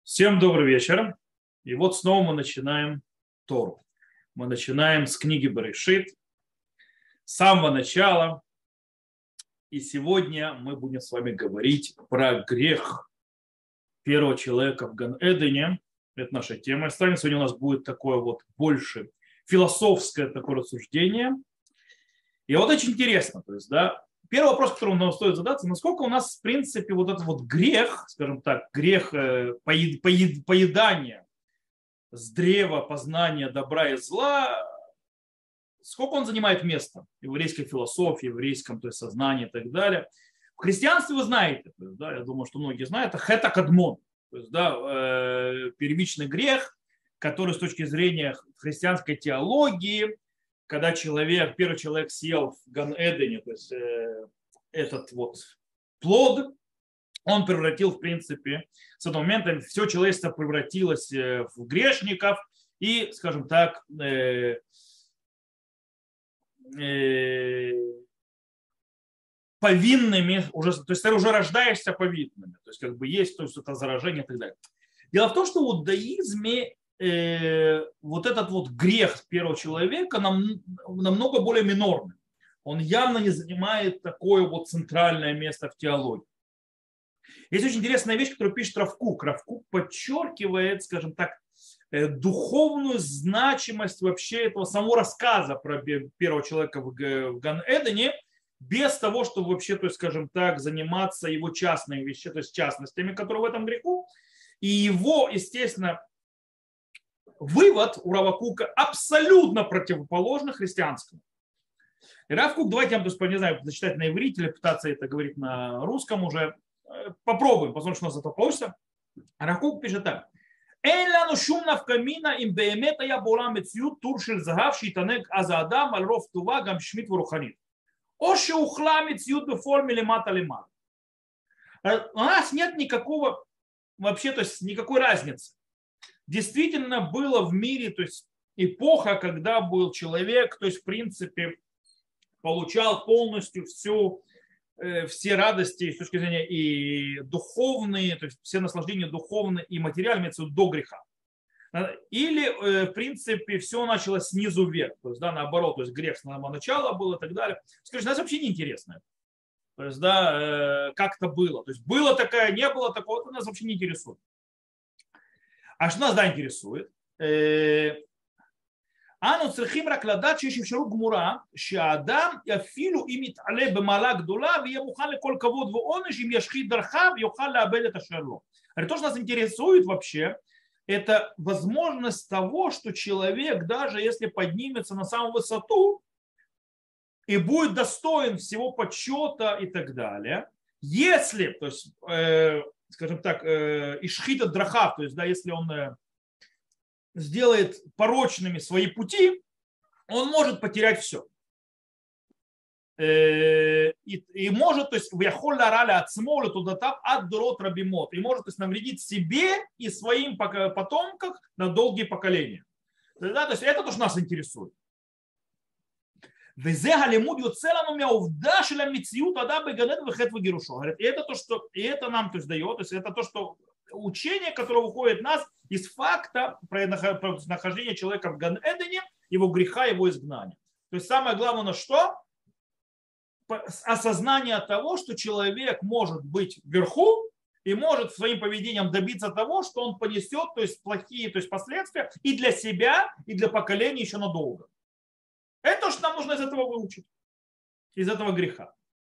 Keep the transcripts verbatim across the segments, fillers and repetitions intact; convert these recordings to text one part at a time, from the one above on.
Всем добрый вечер. И вот снова мы начинаем Тору. Мы начинаем с книги Берешит, с самого начала. И сегодня мы будем с вами говорить про грех первого человека в Ган-Эдене. Это наша тема. Останется сегодня у нас будет такое вот больше философское такое рассуждение. И вот очень интересно, то есть, да, первый вопрос, который нам стоит задаться, насколько у нас, в принципе, вот этот вот грех, скажем так, грех поедания с древа познания добра и зла, сколько он занимает места в еврейской философии, в еврейском, то есть, сознании и так далее. В христианстве вы знаете, то есть, да, я думаю, что многие знают, это хета кадмон, то есть, да, первичный грех, который с точки зрения христианской теологии, когда человек, первый человек съел в Ган-Эдене, то есть э, этот вот плод, он превратил, в принципе, с этого момента все человечество превратилось в грешников и, скажем так, э, э, повинными, уже, то есть ты уже рождаешься повинными, то есть как бы есть, то есть это заражение и так далее. Дело в том, что в иудаизме Э, вот этот вот грех первого человека нам, намного более минорный. Он явно не занимает такое вот центральное место в теологии. Есть очень интересная вещь, которую пишет Рав Кук. Рав Кук подчеркивает, скажем так, э, духовную значимость вообще этого самого рассказа про первого человека в, в Ган-Эдене, без того, чтобы вообще, то есть, скажем так, заниматься его частными вещами, то есть частностями, которые в этом греху. И его, естественно, вывод у Рава Кука абсолютно противоположный христианскому. И Рав Кук, давайте я вам, не знаю, зачитать на иврите или пытаться это говорить на русском уже. Попробуем, посмотрим, что у нас это получится. Рав Кук пишет так. אין לנו שום נפקא מינה אם באמת היה בעולם מציאות טור של זהב שהתענג אז האדם על רוב טובה גם שמית ורוחנית. או שהוכלה המציאות בפועל מלמטה למעלה. У нас нет никакого, вообще, то есть никакой разницы. Действительно было в мире, то есть эпоха, когда был человек, то есть в принципе получал полностью всю, э, все радости с точки зрения и духовные, то есть все наслаждения духовные и материальные до греха. Или э, в принципе все началось снизу вверх, то есть да, наоборот, то есть грех с самого начала был и так далее. Скажите, нас вообще не интересно. То есть да, э, как это было. То есть было такое, не было такого, это нас вообще не интересует. А что нас да интересует? אנו צריכים רק לדעת שיש אפשרות גמורה שהאדם אפילו אם יתעלה במעלה גדולה ויהיה מוכן לכל כבוד ועונש אם ישחית דרכיו יוכל לאבד את אשר לו. То, что нас интересует вообще, это возможность того, что человек, даже если поднимется на самую высоту и будет достоин всего почета и так далее, если, то есть, скажем так, ишхита драхав, то есть, да, если он сделает порочными свои пути, он может потерять все. И, и может, то есть, и может, то есть, навредить себе и своим потомкам на долгие поколения. Да, то есть, это то, что нас интересует. וזה הלימוד יוצא לנו מהעובדה של המציאות אדם בגן עדן וחטא וגירושו. И это то, что и это нам то есть дает, то есть это то, что учение, которое выходит нас из факта нахождения человека в Ган-Эдене, его греха, его изгнания. То есть самое главное, что осознание того, что человек может быть вверху и может своим поведением добиться того, что он понесет, то есть плохие, то есть последствия и для себя, и для поколения еще надолго. Это то, что нам нужно из этого выучить, из этого греха.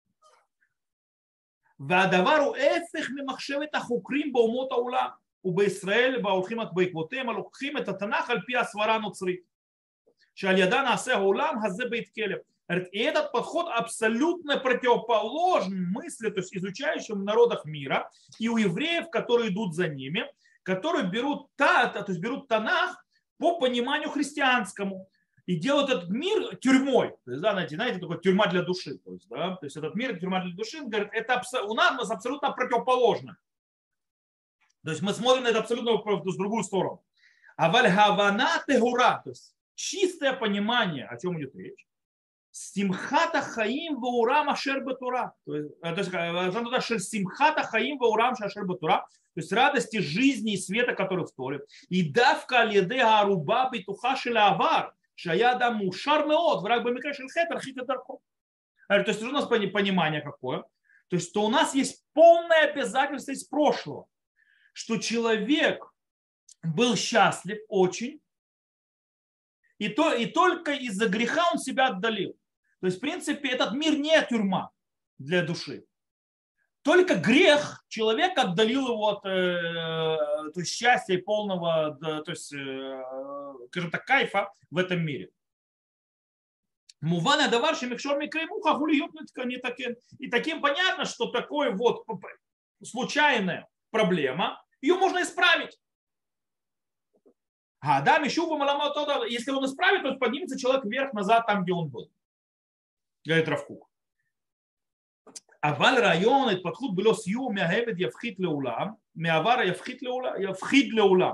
והדבר הוא הפך ממחשבת החוקרים באומות העולם ובישראל וההולכים בעקבותיהם הלוקחים את התנ"ך על פי הסברה הנוצרית שעל ידה נעשה העולם הזה בית כלב. И этот подход абсолютно противоположен мысли, то есть изучающим в народах мира и у евреев, которые идут за ними, которые берут, то есть берут Танах по пониманию христианскому. И делают этот мир тюрьмой. То есть, да, знаете, знаете, такой тюрьма для души. То есть, да, то есть этот мир тюрьма для души, говорит, это у нас абсолютно противоположно. То есть мы смотрим на это абсолютно в другую сторону. А вальгавана тегура, то есть чистое понимание, о чем идет речь. Симхата хаим ваурам ашер батура. То есть симхата хаим ваурам ашер батура. То есть радости жизни и света, который в Торе. И давка леде аруба битуха шелавар. Шаяда мушар меот. Враг бамикра шельхет архита дарко. То есть у нас понимание какое. То есть что у нас есть полное обязательство из прошлого. Что человек был счастлив очень. И, то, и только из-за греха он себя отдалил. То есть, в принципе, этот мир не тюрьма для души. Только грех человек отдалил его от э, то есть, счастья и полного, то есть, э, скажем так, кайфа в этом мире. Мувана даварши микшор микреймуха гулиют не таким. И таким понятно, что такой вот случайная проблема, ее можно исправить. А да, Мишуба Маламатода, если он исправит, то поднимется человек вверх-назад там, где он был. Говорит Рав Кук. אבל רעיון ההתפתחות בלא סיום מהעבד יפחית לעולם, מהעבר יפחית לעולם, יפחיד לעולם.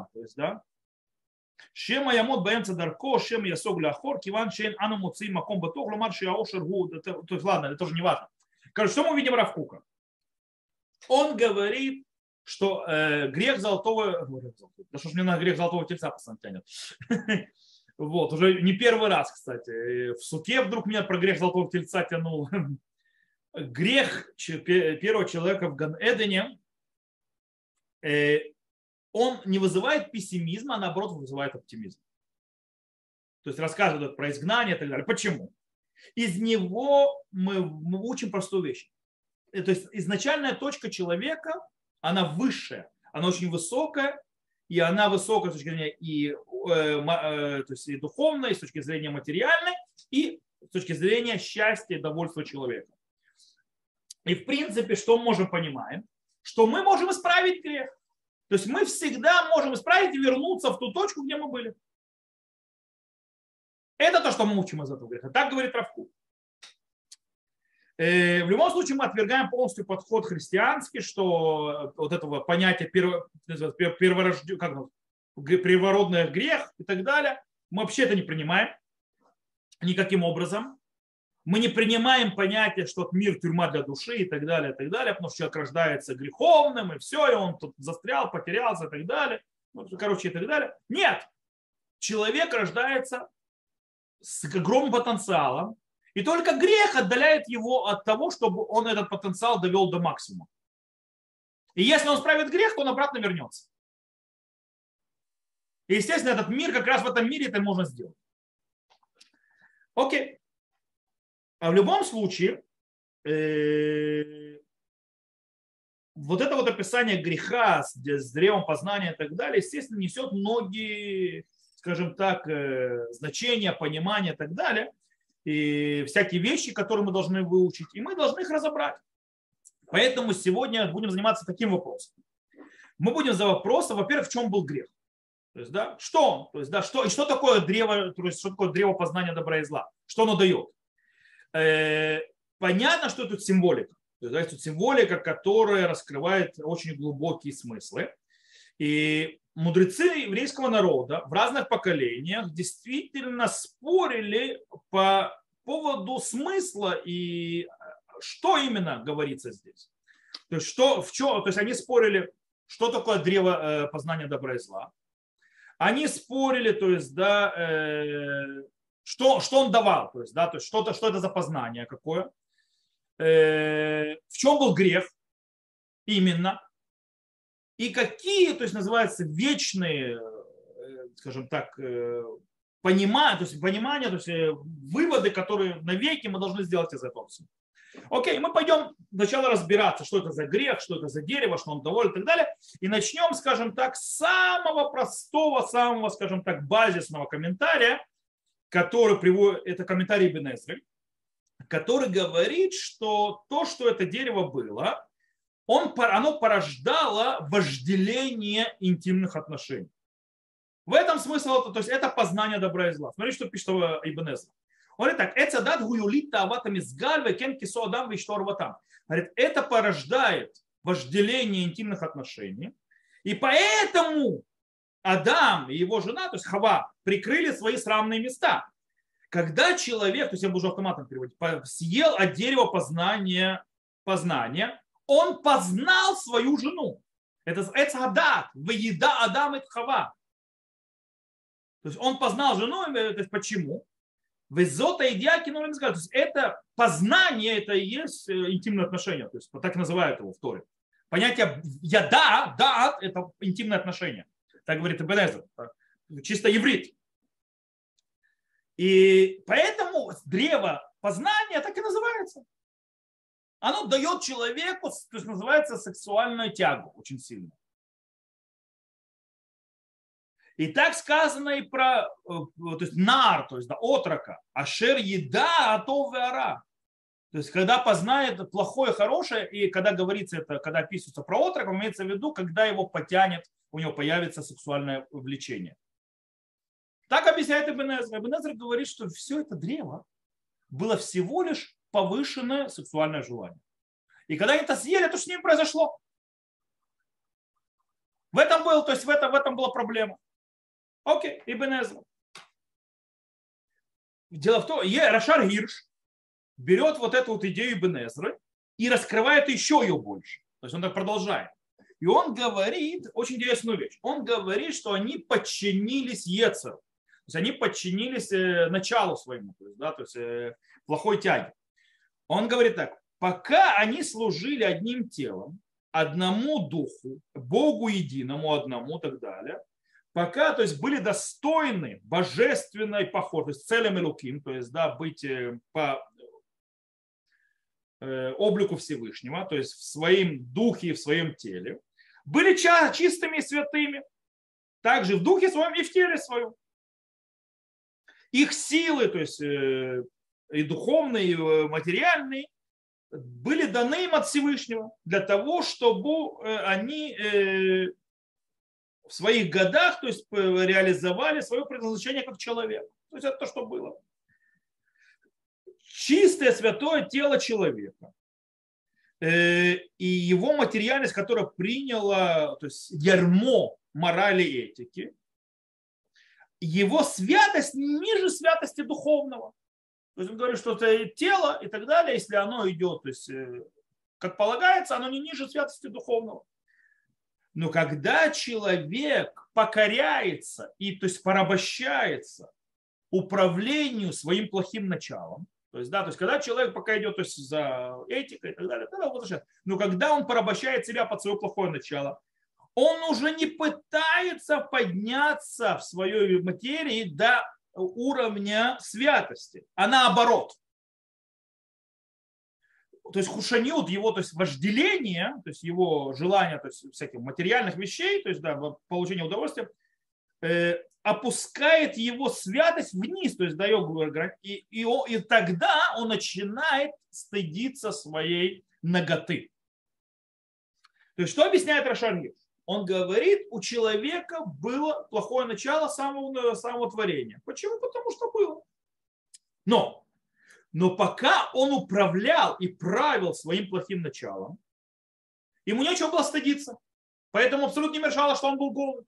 שמא יעמוד באמצע דרכו, שמא יסוג לאחור, כיוון שאין אנו מוצאים מקום בטוח, לומר שהאושר הוא, то есть ладно, это тоже не важно. Короче, что мы видим Рав Кука? Он говорит, что э, грех золотого, да что ж мне на грех золотого тельца постоянно тянет. Вот, уже не первый раз, кстати. В суке вдруг меня про грех золотого тельца тянул. Грех первого человека в Ган-Эдене, он не вызывает пессимизма, а наоборот вызывает оптимизм. То есть рассказывают про изгнание и так далее. Почему? Из него мы, мы учим простую вещь. То есть изначальная точка человека, она высшая, она очень высокая, и она высокая с точки зрения и, э, э, то есть и духовной, и с точки зрения материальной, и с точки зрения счастья и довольства человека. И в принципе, что мы можем понимаем? Что мы можем исправить грех. То есть мы всегда можем исправить и вернуться в ту точку, где мы были. Это то, что мы учим из этого греха. Так говорит Рав Кук. В любом случае мы отвергаем полностью подход христианский, что вот этого понятия перво, перворожден, как, первородный грех и так далее, мы вообще это не принимаем никаким образом. Мы не принимаем понятие, что мир тюрьма для души и так далее, и так далее, потому что человек рождается греховным, и все, и он тут застрял, потерялся и так далее. Короче, и так далее. Нет. Человек рождается с огромным потенциалом, и только грех отдаляет его от того, чтобы он этот потенциал довел до максимума. И если он справит грех, то он обратно вернется. И, естественно, этот мир, как раз в этом мире это можно сделать. Окей. А в любом случае, э, вот это вот описание греха с, с древом познания и так далее, естественно, несет многие, скажем так, э, значения, понимания и так далее, и всякие вещи, которые мы должны выучить, и мы должны их разобрать. Поэтому сегодня будем заниматься таким вопросом. Мы будем за вопросом, во-первых, в чем был грех. То есть, да, что он? То есть, да, что, и что такое древо, то есть, что такое древо познания добра и зла? Что оно дает? Понятно, что тут символика. То есть, да, тут символика, которая раскрывает очень глубокие смыслы. И мудрецы еврейского народа в разных поколениях действительно спорили по поводу смысла и что именно говорится здесь. То есть, что, в чем, то есть они спорили, что такое древо познания добра и зла. Они спорили, то есть, да, э, Что, что он давал, то есть, да, то есть что, что это за познание какое, э, в чем был грех именно, и какие, то есть называется, вечные, э, скажем так, э, понимания, то есть понимания, то есть э, выводы, которые навеки мы должны сделать из этого всего. Окей, мы пойдем сначала разбираться, что это за грех, что это за дерево, что он доволен и так далее, и начнем, скажем так, с самого простого, самого, скажем так, базисного комментария, который приводит, это комментарий Ибн Эзры, который говорит, что то, что это дерево было, он, оно порождало вожделение интимных отношений. В этом смысл, то есть это познание добра и зла. Смотрите, что пишет Ибн Эзра. Он говорит так, это дат гуюлита аватами сгальва кен кисо адам виштор. Говорит, это порождает вожделение интимных отношений, и поэтому Адам и его жена, то есть Хава, прикрыли свои срамные места. Когда человек, то есть я буду уже автоматом переводить, съел от дерева познания, познания, он познал свою жену. Это эцадат, выеда Адам и Хава. То есть он познал жену, то есть почему? Везота идиаки, ну, то есть это познание, это и есть интимные отношения, то есть так называют его в Торе. Понятие яда, да, это интимные отношения. Так говорит Ибн Эзра, чисто иврит. И поэтому древо познания так и называется. Оно дает человеку, то есть называется сексуальную тягу очень сильно. И так сказано и про то есть, нар, то есть да, отрока, ашер еда, атов веара. То есть, когда познает плохое, хорошее, и когда говорится это, когда описывается про отрока, имеется в виду, когда его потянет, у него появится сексуальное влечение. Так объясняет Ибн Эзра. Ибн Эзра говорит, что все это древо было всего лишь повышенное сексуальное желание. И когда они это съели, то что с ним произошло? В этом был, то есть в этом, в этом была проблема. Окей, Ибн Эзра. Дело в том, Рашар Гирш берет вот эту вот идею Ибн Эзры и раскрывает еще ее больше. То есть он так продолжает. И он говорит очень интересную вещь. Он говорит, что они подчинились Ецеру. То есть они подчинились началу своему, то есть, да, то есть плохой тяге. Он говорит так, пока они служили одним телом, одному духу, Богу единому одному и так далее, пока, то есть, были достойны божественной походы, то есть целым Элуким, то есть, да, быть по облику Всевышнего, то есть в своем духе и в своем теле, были чистыми и святыми, также в духе своем и в теле своем. Их силы, то есть и духовные, и материальные, были даны им от Всевышнего для того, чтобы они в своих годах, то есть реализовали свое предназначение как человек. То есть это то, что было. Чистое святое тело человека и его материальность, которая приняла, то есть ярмо морали и этики, его святость ниже святости духовного. То есть он говорит, что это тело и так далее, если оно идет, то есть как полагается, оно не ниже святости духовного. Но когда человек покоряется и то есть порабощается управлению своим плохим началом, то есть, да, то есть когда человек пока идет то есть, за этикой и так далее, тогда он возвращается. Но когда он порабощает себя под свое плохое начало, он уже не пытается подняться в своей материи до уровня святости, а наоборот. То есть хушаниут, его то есть вожделение, то есть его желание то есть, всяких материальных вещей, то есть да, получение удовольствия, э, опускает его святость вниз, то есть дает и, и, и тогда он начинает стыдиться своей наготы. То есть что объясняет Рашар Гирш? Он говорит, у человека было плохое начало самого, самого творения. Почему? Потому что было. Но, но пока он управлял и правил своим плохим началом, ему нечего было стыдиться. Поэтому абсолютно не мешало, что он был голый.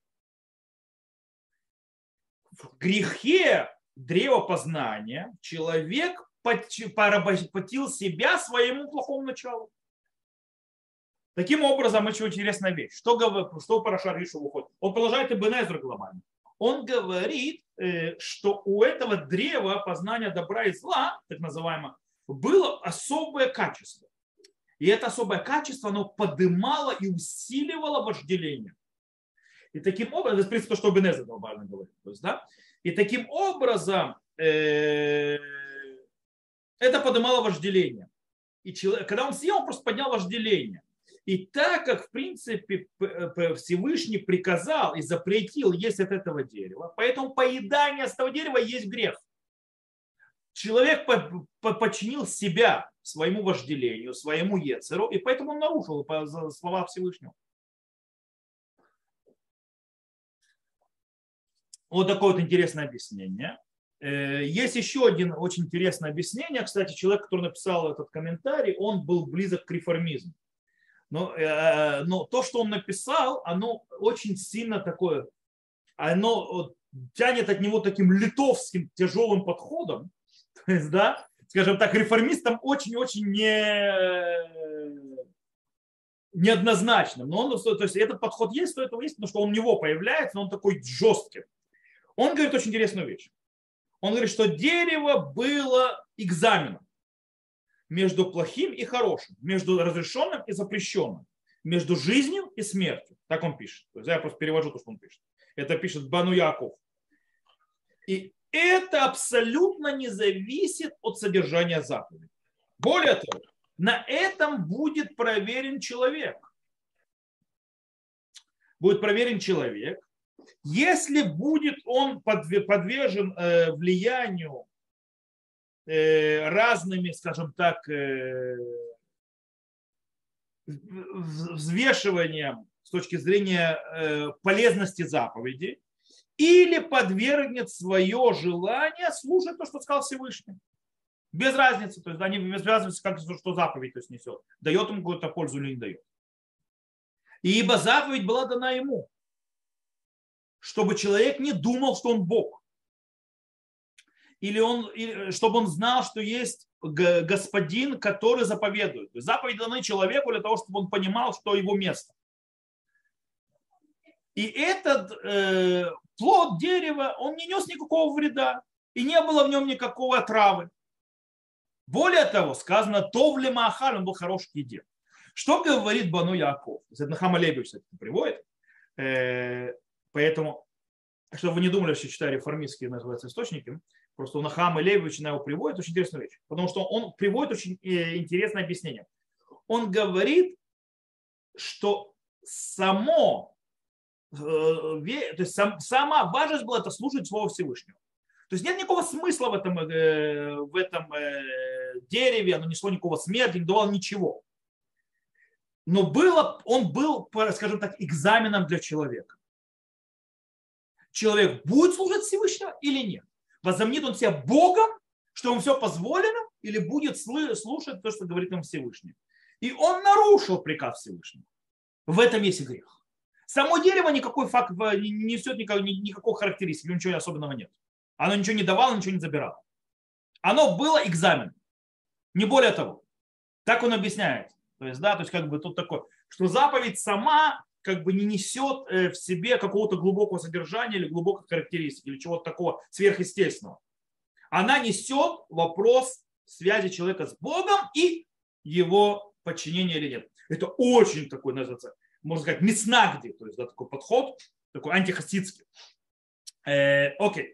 В грехе древопознания человек поработил себя своему плохому началу. Таким образом, очень интересная вещь. Что, что по Рашар Гиршу выходит? Он продолжает Ибн Эзра глобально. Он говорит, что у этого древа познания добра и зла, так называемого, было особое качество. И это особое качество, оно подымало и усиливало вожделение. И таким образом, это, в принципе, то, что Ибн Эзра глобально говорит. То есть, да? И таким образом э, это подымало вожделение. И человек, когда он съел, он просто поднял вожделение. И так как, в принципе, Всевышний приказал и запретил есть от этого дерева, поэтому поедание с этого дерева есть грех. Человек подчинил себя своему вожделению, своему ецеру, и поэтому он нарушил слова Всевышнего. Вот такое вот интересное объяснение. Есть еще один очень интересное объяснение. Кстати, человек, который написал этот комментарий, он был близок к реформизму. Но, но то, что он написал, оно очень сильно такое, оно тянет от него таким литовским тяжелым подходом, то есть, да, скажем так, реформистам очень-очень не, неоднозначным. Но он, то есть этот подход есть, то этого есть, потому что он у него появляется, но он такой жесткий. Он говорит очень интересную вещь. Он говорит, что дерево было экзаменом между плохим и хорошим, между разрешенным и запрещенным, между жизнью и смертью. Так он пишет. То есть я просто перевожу то, что он пишет. Это пишет Бану Яков. И это абсолютно не зависит от содержания заповедей. Более того, на этом будет проверен человек. Будет проверен человек, если будет он подвержен влиянию разными, скажем так, взвешиванием с точки зрения полезности заповеди, или подвергнет свое желание слушать то, что сказал Всевышний. Без разницы, то есть да, не без разницы, как, что заповедь то есть, несет. Дает ему какую-то пользу или не дает. Ибо заповедь была дана ему, чтобы человек не думал, что он Бог. Или он, чтобы он знал, что есть господин, который заповедует. То есть заповедь даны человеку для того, чтобы он понимал, что его место. И этот э, плод дерева, он не нес никакого вреда. И не было в нем никакого отравы. Более того, сказано, Товли Маахар, он был хороший к еде. Что говорит Бану Яков? Это Нахам Лейбович это приводит. Э, поэтому, чтобы вы не думали, что читаю реформистские, называются, источники, просто у Нахама Лейбовича его приводит очень интересную вещь. Потому что он приводит очень интересное объяснение. Он говорит, что само то есть сам, сама важность была это слушать Слово Всевышнего. То есть нет никакого смысла в этом, в этом дереве, оно несло никакого смерти, не давало ничего. Но было, он был, скажем так, экзаменом для человека. Человек будет служить Всевышнего или нет? Возомнит он себя Богом, что ему все позволено, или будет слушать то, что говорит ему Всевышний. И он нарушил приказ Всевышнего. В этом есть и грех. Само дерево никакой факт не несет никакой, никакой характеристики, ничего особенного нет. Оно ничего не давало, ничего не забирало. Оно было экзамен. Не более того. Так он объясняет. То есть, да, то есть как бы тут такое, что заповедь сама как бы не несет в себе какого-то глубокого содержания или глубокой характеристики, или чего-то такого сверхъестественного. Она несет вопрос связи человека с Богом и его подчинения или нет. Это очень такой, называется, можно сказать, миснагди, то есть да, такой подход, такой антихасидский. Э, окей.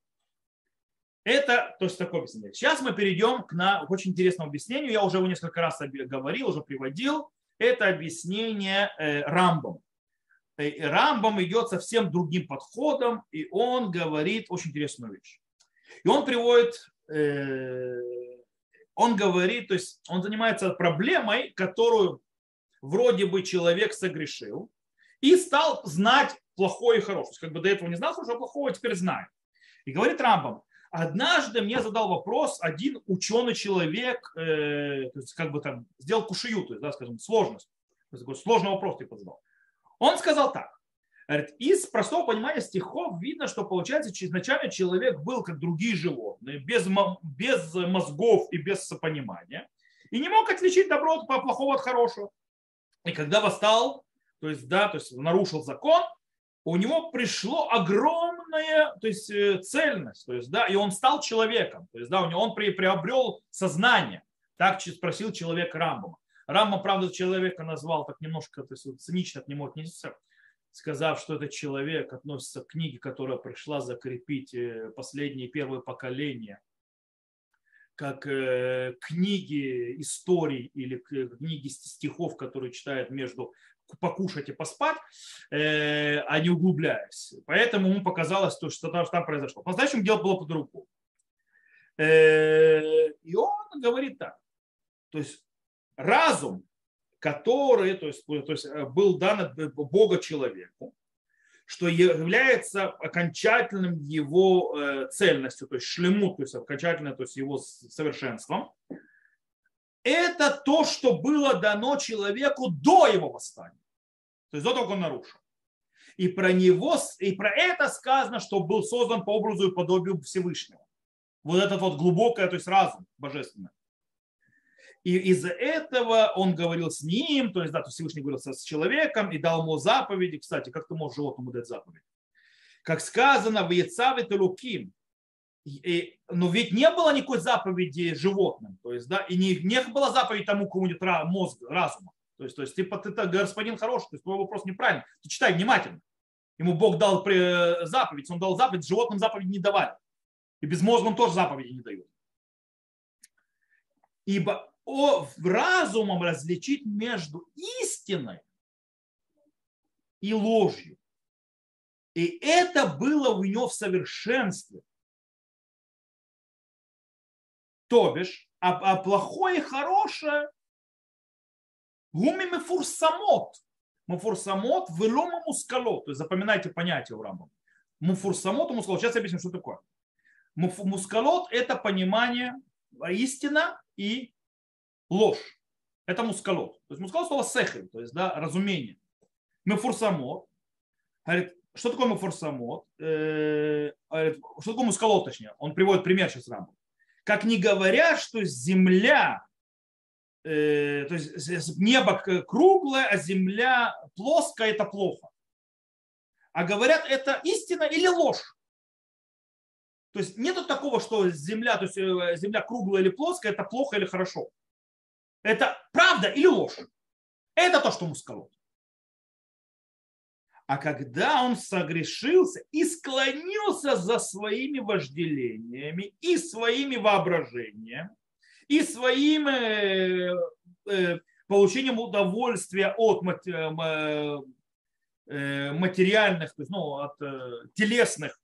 Это то есть такое объяснение. Сейчас мы перейдем к, на, к очень интересному объяснению. Я уже его несколько раз говорил, уже приводил. Это объяснение э, Рамбам. Э, Рамбам идет совсем другим подходом, и он говорит очень интересную вещь. И он приводит, э, он говорит, то есть он занимается проблемой, которую вроде бы человек согрешил и стал знать плохое и хорошее. Как бы до этого не знал хорошего, плохого, теперь знает. И говорит Рамбам, однажды мне задал вопрос один ученый человек, э, то есть как бы там сделал кушию, то есть, да, скажем, сложность. То есть, такой сложный вопрос типа задал. Он сказал так. Говорит, из простого понимания стихов видно, что получается, изначально человек был как другие животные, без, без мозгов и без понимания, и не мог отличить добро от плохого от хорошего. И когда восстал, то есть, да, то есть нарушил закон, у него пришло огромная, то есть, цельность, то есть, да, и он стал человеком, то есть, да, у него он приобрел сознание. Так спросил человек Рамбама. Рамбам, правда, человека назвал так немножко, то есть, цинично к нему отнесся, сказав, что этот человек относится к книге, которая пришла закрепить последние первые поколения, как книги историй или книги стихов, которые читают между покушать и поспать, а не углубляясь. Поэтому ему показалось, что там произошло. По-настоящему дело было по-другому. И он говорит так. То есть разум, который то есть, то есть был дан от Бога человеку, что является окончательным его цельностью, то есть шлему, то есть окончательно, то есть его совершенством, это то, что было дано человеку до его восстания. То есть до того, как он нарушил. И про него, и про это сказано, что был создан по образу и подобию Всевышнего. Вот этот вот глубокое, то есть разум божественный. И из-за этого он говорил с ним, то есть, да, то Всевышний говорил с человеком и дал ему заповеди. Кстати, как ты можешь животному дать заповедь? Как сказано, в Яцаве Телуким. И, но ведь не было никакой заповеди животным, то есть, да, и не, не было заповеди тому, кому нет мозга, разума. То есть, то есть типа, ты господин хороший, то есть твой вопрос неправильный. Ты читай внимательно. Ему Бог дал заповедь, он дал заповедь, животным заповедь не давали. И безмозглым тоже заповеди не дают. Ибо о, разумом различить между истиной и ложью. И это было у него в совершенстве. То бишь, а, а плохое и хорошее гуми мефурсамот. Мефурсамот велома мускалот. То есть запоминайте понятие у Рамбама. Мефурсамот и мускалот. Сейчас я объясню, что такое. Мускалот – это понимание истина и ложь. Это мускалот. То есть мускалот – слово сехель, то есть, да, разумение. Мефурсамот. Говорит, что такое мефурсамот? Что такое мускалот, точнее? Он приводит пример сейчас Рамбам. Как не говорят, что земля, э, то есть небо круглое, а земля плоская, это плохо. А говорят, это истина или ложь. То есть нет такого, что земля, то есть земля круглая или плоская, это плохо или хорошо. Это правда или ложь. Это то, что мускалот. А когда он согрешился и склонился за своими вожделениями и своими воображениями, и своим э, э, получением удовольствия от э, материальных, то есть, ну, от э, телесных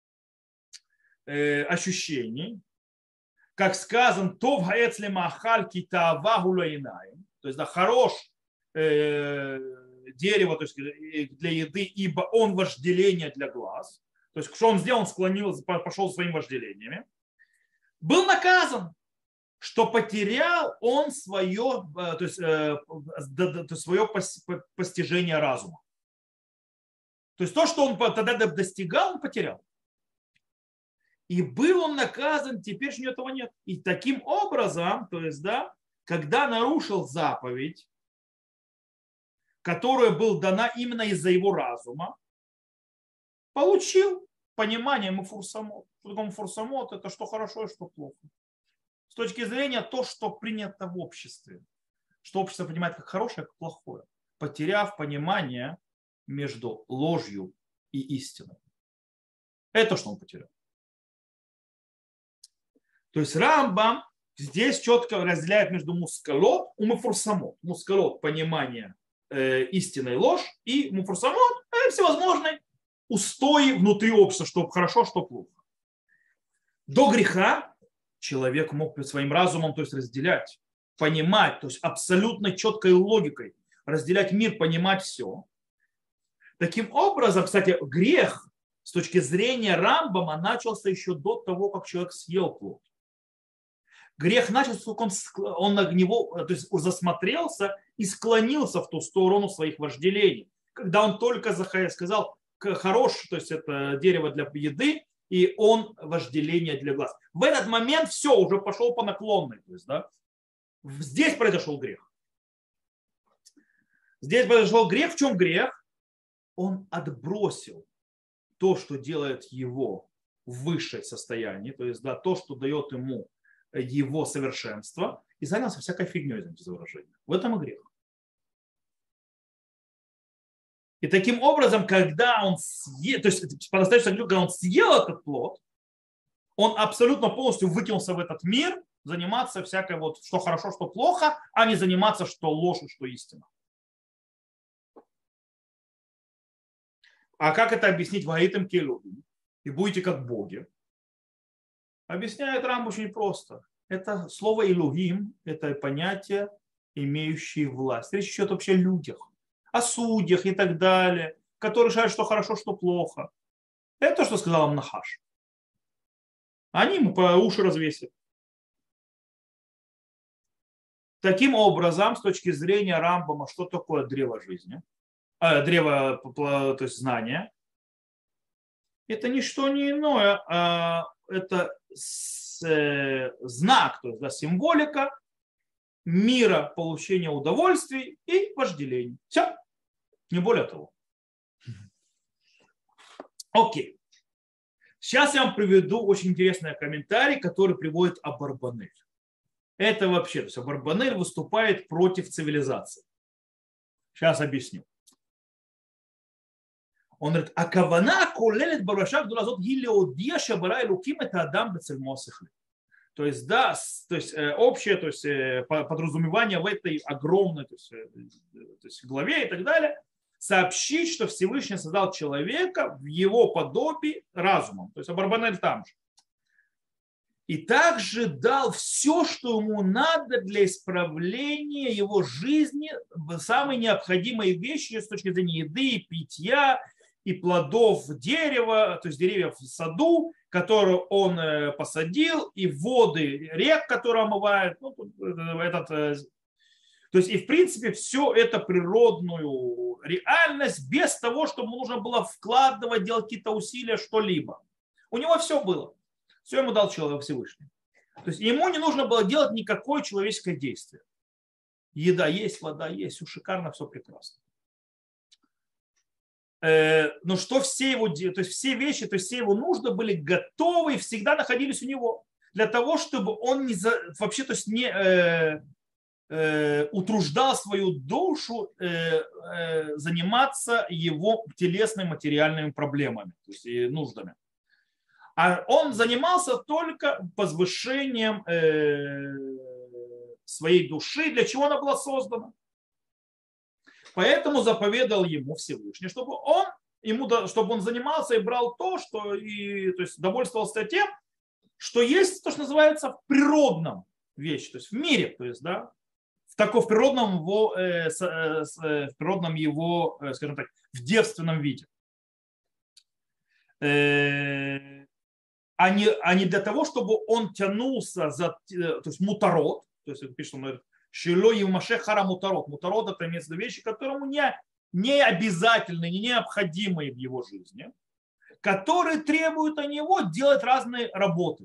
э, ощущений, как сказано, то в гаэцле махаль китаава гулаинаем, то есть, да, хорош э, дерево, то есть для еды, ибо он вожделение для глаз. То есть, что он сделал, он склонился, пошел своими вожделениями. Был наказан, что потерял он свое, то есть, свое постижение разума. То есть то, что он тогда достигал, он потерял. И был он наказан, теперь же этого нет. И таким образом, то есть, да, когда нарушил заповедь, которая была дана именно из-за его разума, получил понимание мефурсамот. Что такое мефурсамот? Это что хорошо и что плохо. С точки зрения то, что принято в обществе. Что общество понимает как хорошее, как плохое. Потеряв понимание между ложью и истиной. Это что он потерял. То есть Рамбам здесь четко разделяет между мускалот и мефурсамот. Мускалот – понимание истинной ложь, и муфурсамот – всевозможные устои внутри общества, что хорошо, что плохо. До греха человек мог своим разумом, то есть разделять, понимать, то есть абсолютно четкой логикой разделять мир, понимать все. Таким образом, кстати, грех с точки зрения Рамбама начался еще до того, как человек съел плод. Грех начался, только он, он на него, то есть засмотрелся и склонился в ту сторону своих вожделений. Когда он только сказал, хорош, то есть это дерево для еды, и он вожделение для глаз. В этот момент все, уже пошел по наклонной. То есть, да, здесь произошел грех. Здесь произошел грех. В чем грех? Он отбросил то, что делает его в высшее состояние, то есть, да, то, что дает ему его совершенство, и занялся всякой фигней, извините за выражение. В этом и грех. И таким образом, когда он съел, то есть по-настоящему, когда он съел этот плод, он абсолютно полностью выкинулся в этот мир, заниматься всякой вот, что хорошо, что плохо, а не заниматься, что ложь, что истина. А как это объяснить в Гаитам Келубим? И будете как боги. Объясняет Рамбам очень просто. Это слово «илугим» – это понятие, имеющее власть. Речь идет вообще о людях, о судьях и так далее, которые решают, что хорошо, что плохо. Это то, что сказал им Нахаш. Они ему по уши развесили. Таким образом, с точки зрения Рамбама, что такое древо жизни? э, древо то есть знания, это не что не иное, а это с, э, знак, то есть да, символика мира, получения удовольствий и вожделений. Все, не более того. Окей. Сейчас я вам приведу очень интересный комментарий, который приводит Абарбанель. Это вообще, то есть Абарбанель выступает против цивилизации. Сейчас объясню. Он говорит, а кавана колелет барашак дулазот гилеодия шабара элуким это адам бецельмо сихли. То есть, да, то есть общее, то есть подразумевание в этой огромной то есть, то есть главе и так далее, сообщить, что Всевышний создал человека в его подобии разумом. То есть Абарбанель там же. И также дал все, что ему надо для исправления его жизни, самые необходимые вещи с точки зрения еды, питья и плодов дерева, то есть деревьев в саду, которые он посадил, и воды рек, которые омывают. Ну, этот, то есть и в принципе все это природную реальность без того, чтобы нужно было вкладывать, делать какие-то усилия, что-либо. У него все было. Все ему дал человек Всевышний. То есть ему не нужно было делать никакое человеческое действие. Еда есть, вода есть, все шикарно, все прекрасно. Но что все его, то есть все вещи, то есть все его нужды были готовы и всегда находились у него. Для того, чтобы он не, вообще, то есть не э, э, утруждал свою душу э, э, заниматься его телесными материальными проблемами, то есть и нуждами. А он занимался только возвышением своей души, для чего она была создана. Поэтому заповедал ему Всевышний, чтобы он, ему, чтобы он занимался и брал то, что и, то есть довольствовался тем, что есть то, что называется в природном вещи, то есть в мире, то есть, да, в таком в природном его, э, с, э, в природном его, э, скажем так, в девственном виде. Э, А не, а не для того, чтобы он тянулся за, то есть мутарот, то есть пишет, он говорит, шило и машехара мутарот. Мутарот это имеется в виду вещи, которому не, не обязательны, не необходимые в его жизни, которые требуют от него делать разные работы.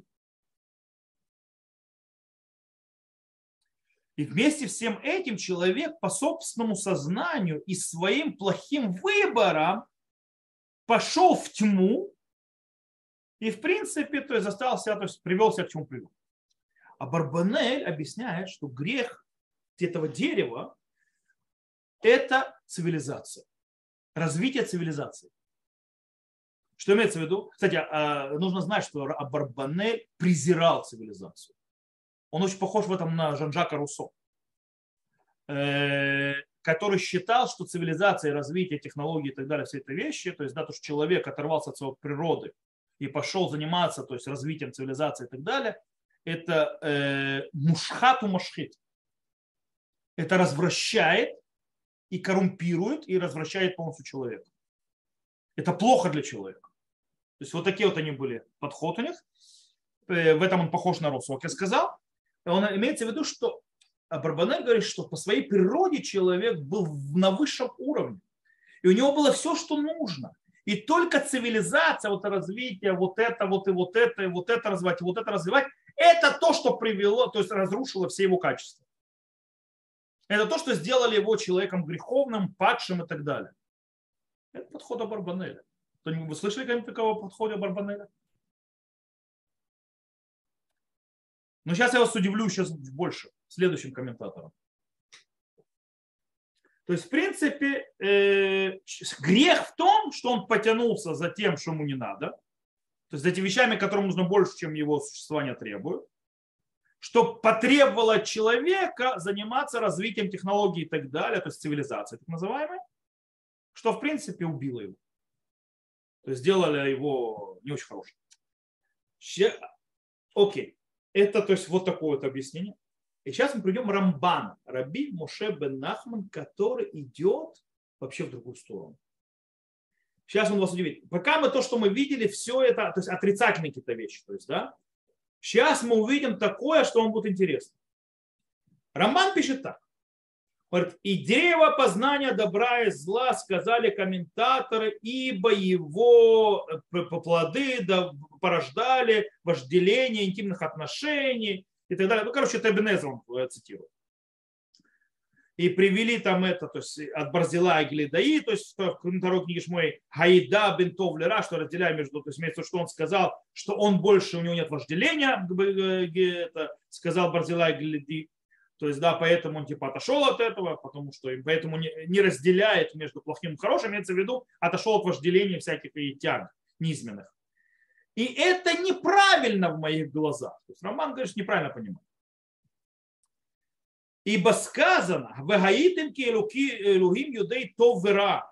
И вместе с всем этим человек по собственному сознанию и своим плохим выборам пошел в тьму, и в принципе, то есть заставил себя, то есть привел себя к чему привел. А Барбанель объясняет, что грех этого дерева – это цивилизация, развитие цивилизации. Что имеется в виду? Кстати, нужно знать, что Барбанель презирал цивилизацию. Он очень похож в этом на Жан-Жака Руссо, который считал, что цивилизация, развитие технологий и так далее, все эти вещи, то есть да, то, что человек оторвался от своей природы и пошел заниматься, то есть развитием цивилизации и так далее, это э, мушхату машхит. Это развращает и коррумпирует, и развращает полностью человека. Это плохо для человека. То есть вот такие вот они были подход у них. В этом он похож на Руссо, как я сказал. Он имеется в виду, что Барбанель говорит, что по своей природе человек был на высшем уровне. И у него было все, что нужно. И только цивилизация, вот развитие, вот это, вот и вот это, и вот это развивать, и вот это развивать, это то, что привело, то есть разрушило все его качества. Это то, что сделали его человеком греховным, падшим и так далее. Это подход Барбанеля. Вы слышали когда-нибудь такого подхода Барбанеля? Но сейчас я вас удивлю сейчас больше следующим комментатором. То есть, в принципе, э, грех в том, что он потянулся за тем, что ему не надо, то есть за этими вещами, которым нужно больше, чем его существование требует, что потребовало от человека заниматься развитием технологий и так далее, то есть цивилизации так называемой, что, в принципе, убило его. То есть сделали его не очень хорошим. Окей. Это, то есть, вот такое вот объяснение. И сейчас мы придем Рамбан, Раби Моше бен Нахман, который идет вообще в другую сторону. Сейчас он вас удивит. Пока мы то, что мы видели, все это, то есть отрицательные какие-то вещи. То есть, да? Сейчас мы увидим такое, что вам будет интересно. Рамбан пишет так. Говорит, и древо познания добра и зла, сказали комментаторы, ибо его плоды порождали вожделение интимных отношений и так далее. Ну, короче, это Эбен Эзра он цитирует. И привели там это, то есть от Барзила и Глидаи, то есть в второй книге Шмуэй, Гаида бен Тов лера, что разделяя между, то есть имеется, что он сказал, что он больше, у него нет вожделения, это сказал Барзила и Глидаи. То есть, да, поэтому он типа отошел от этого, потому что поэтому не, не разделяет между плохим и хорошим, имеется в виду, отошел от вожделения всяких и тяг низменных. И это неправильно в моих глазах. То есть Рамбан, конечно, неправильно понимает. Ибо сказано, «Вегаитем ки элухим юдей тов вера».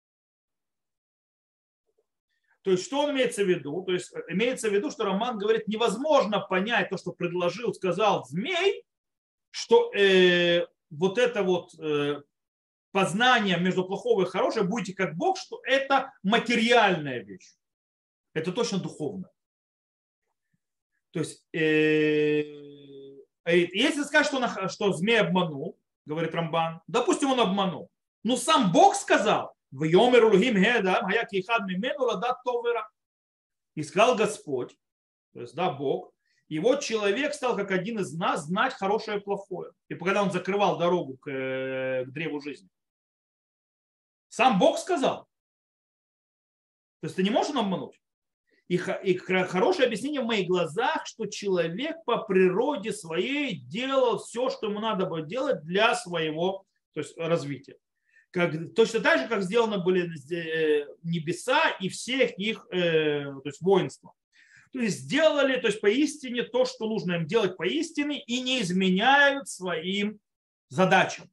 То есть, что он имеется в виду? То есть, имеется в виду, что Рамбан говорит, невозможно понять то, что предложил, сказал змей, что э, вот это вот э, познание между плохого и хорошего, будете как Бог, что это материальная вещь. Это точно духовно. То есть, э, если сказать, что, он, что змей обманул, говорит Рамбан, допустим, он обманул, но сам Бог сказал, в Йомер Улухим Гедам, Хаяки Хад Мимену Ладат Товера. И сказал Господь, то есть, да, Бог, и вот человек стал, как один из нас, знать хорошее и плохое. И когда он закрывал дорогу к, к древу жизни. Сам Бог сказал. То есть ты не можешь он обмануть. И, и хорошее объяснение в моих глазах, что человек по природе своей делал все, что ему надо было делать для своего, то есть, развития. Как, точно так же, как сделаны были небеса и всех их э, то есть, воинства. То есть сделали, то есть поистине то, что нужно им делать поистине, и не изменяют своим задачам.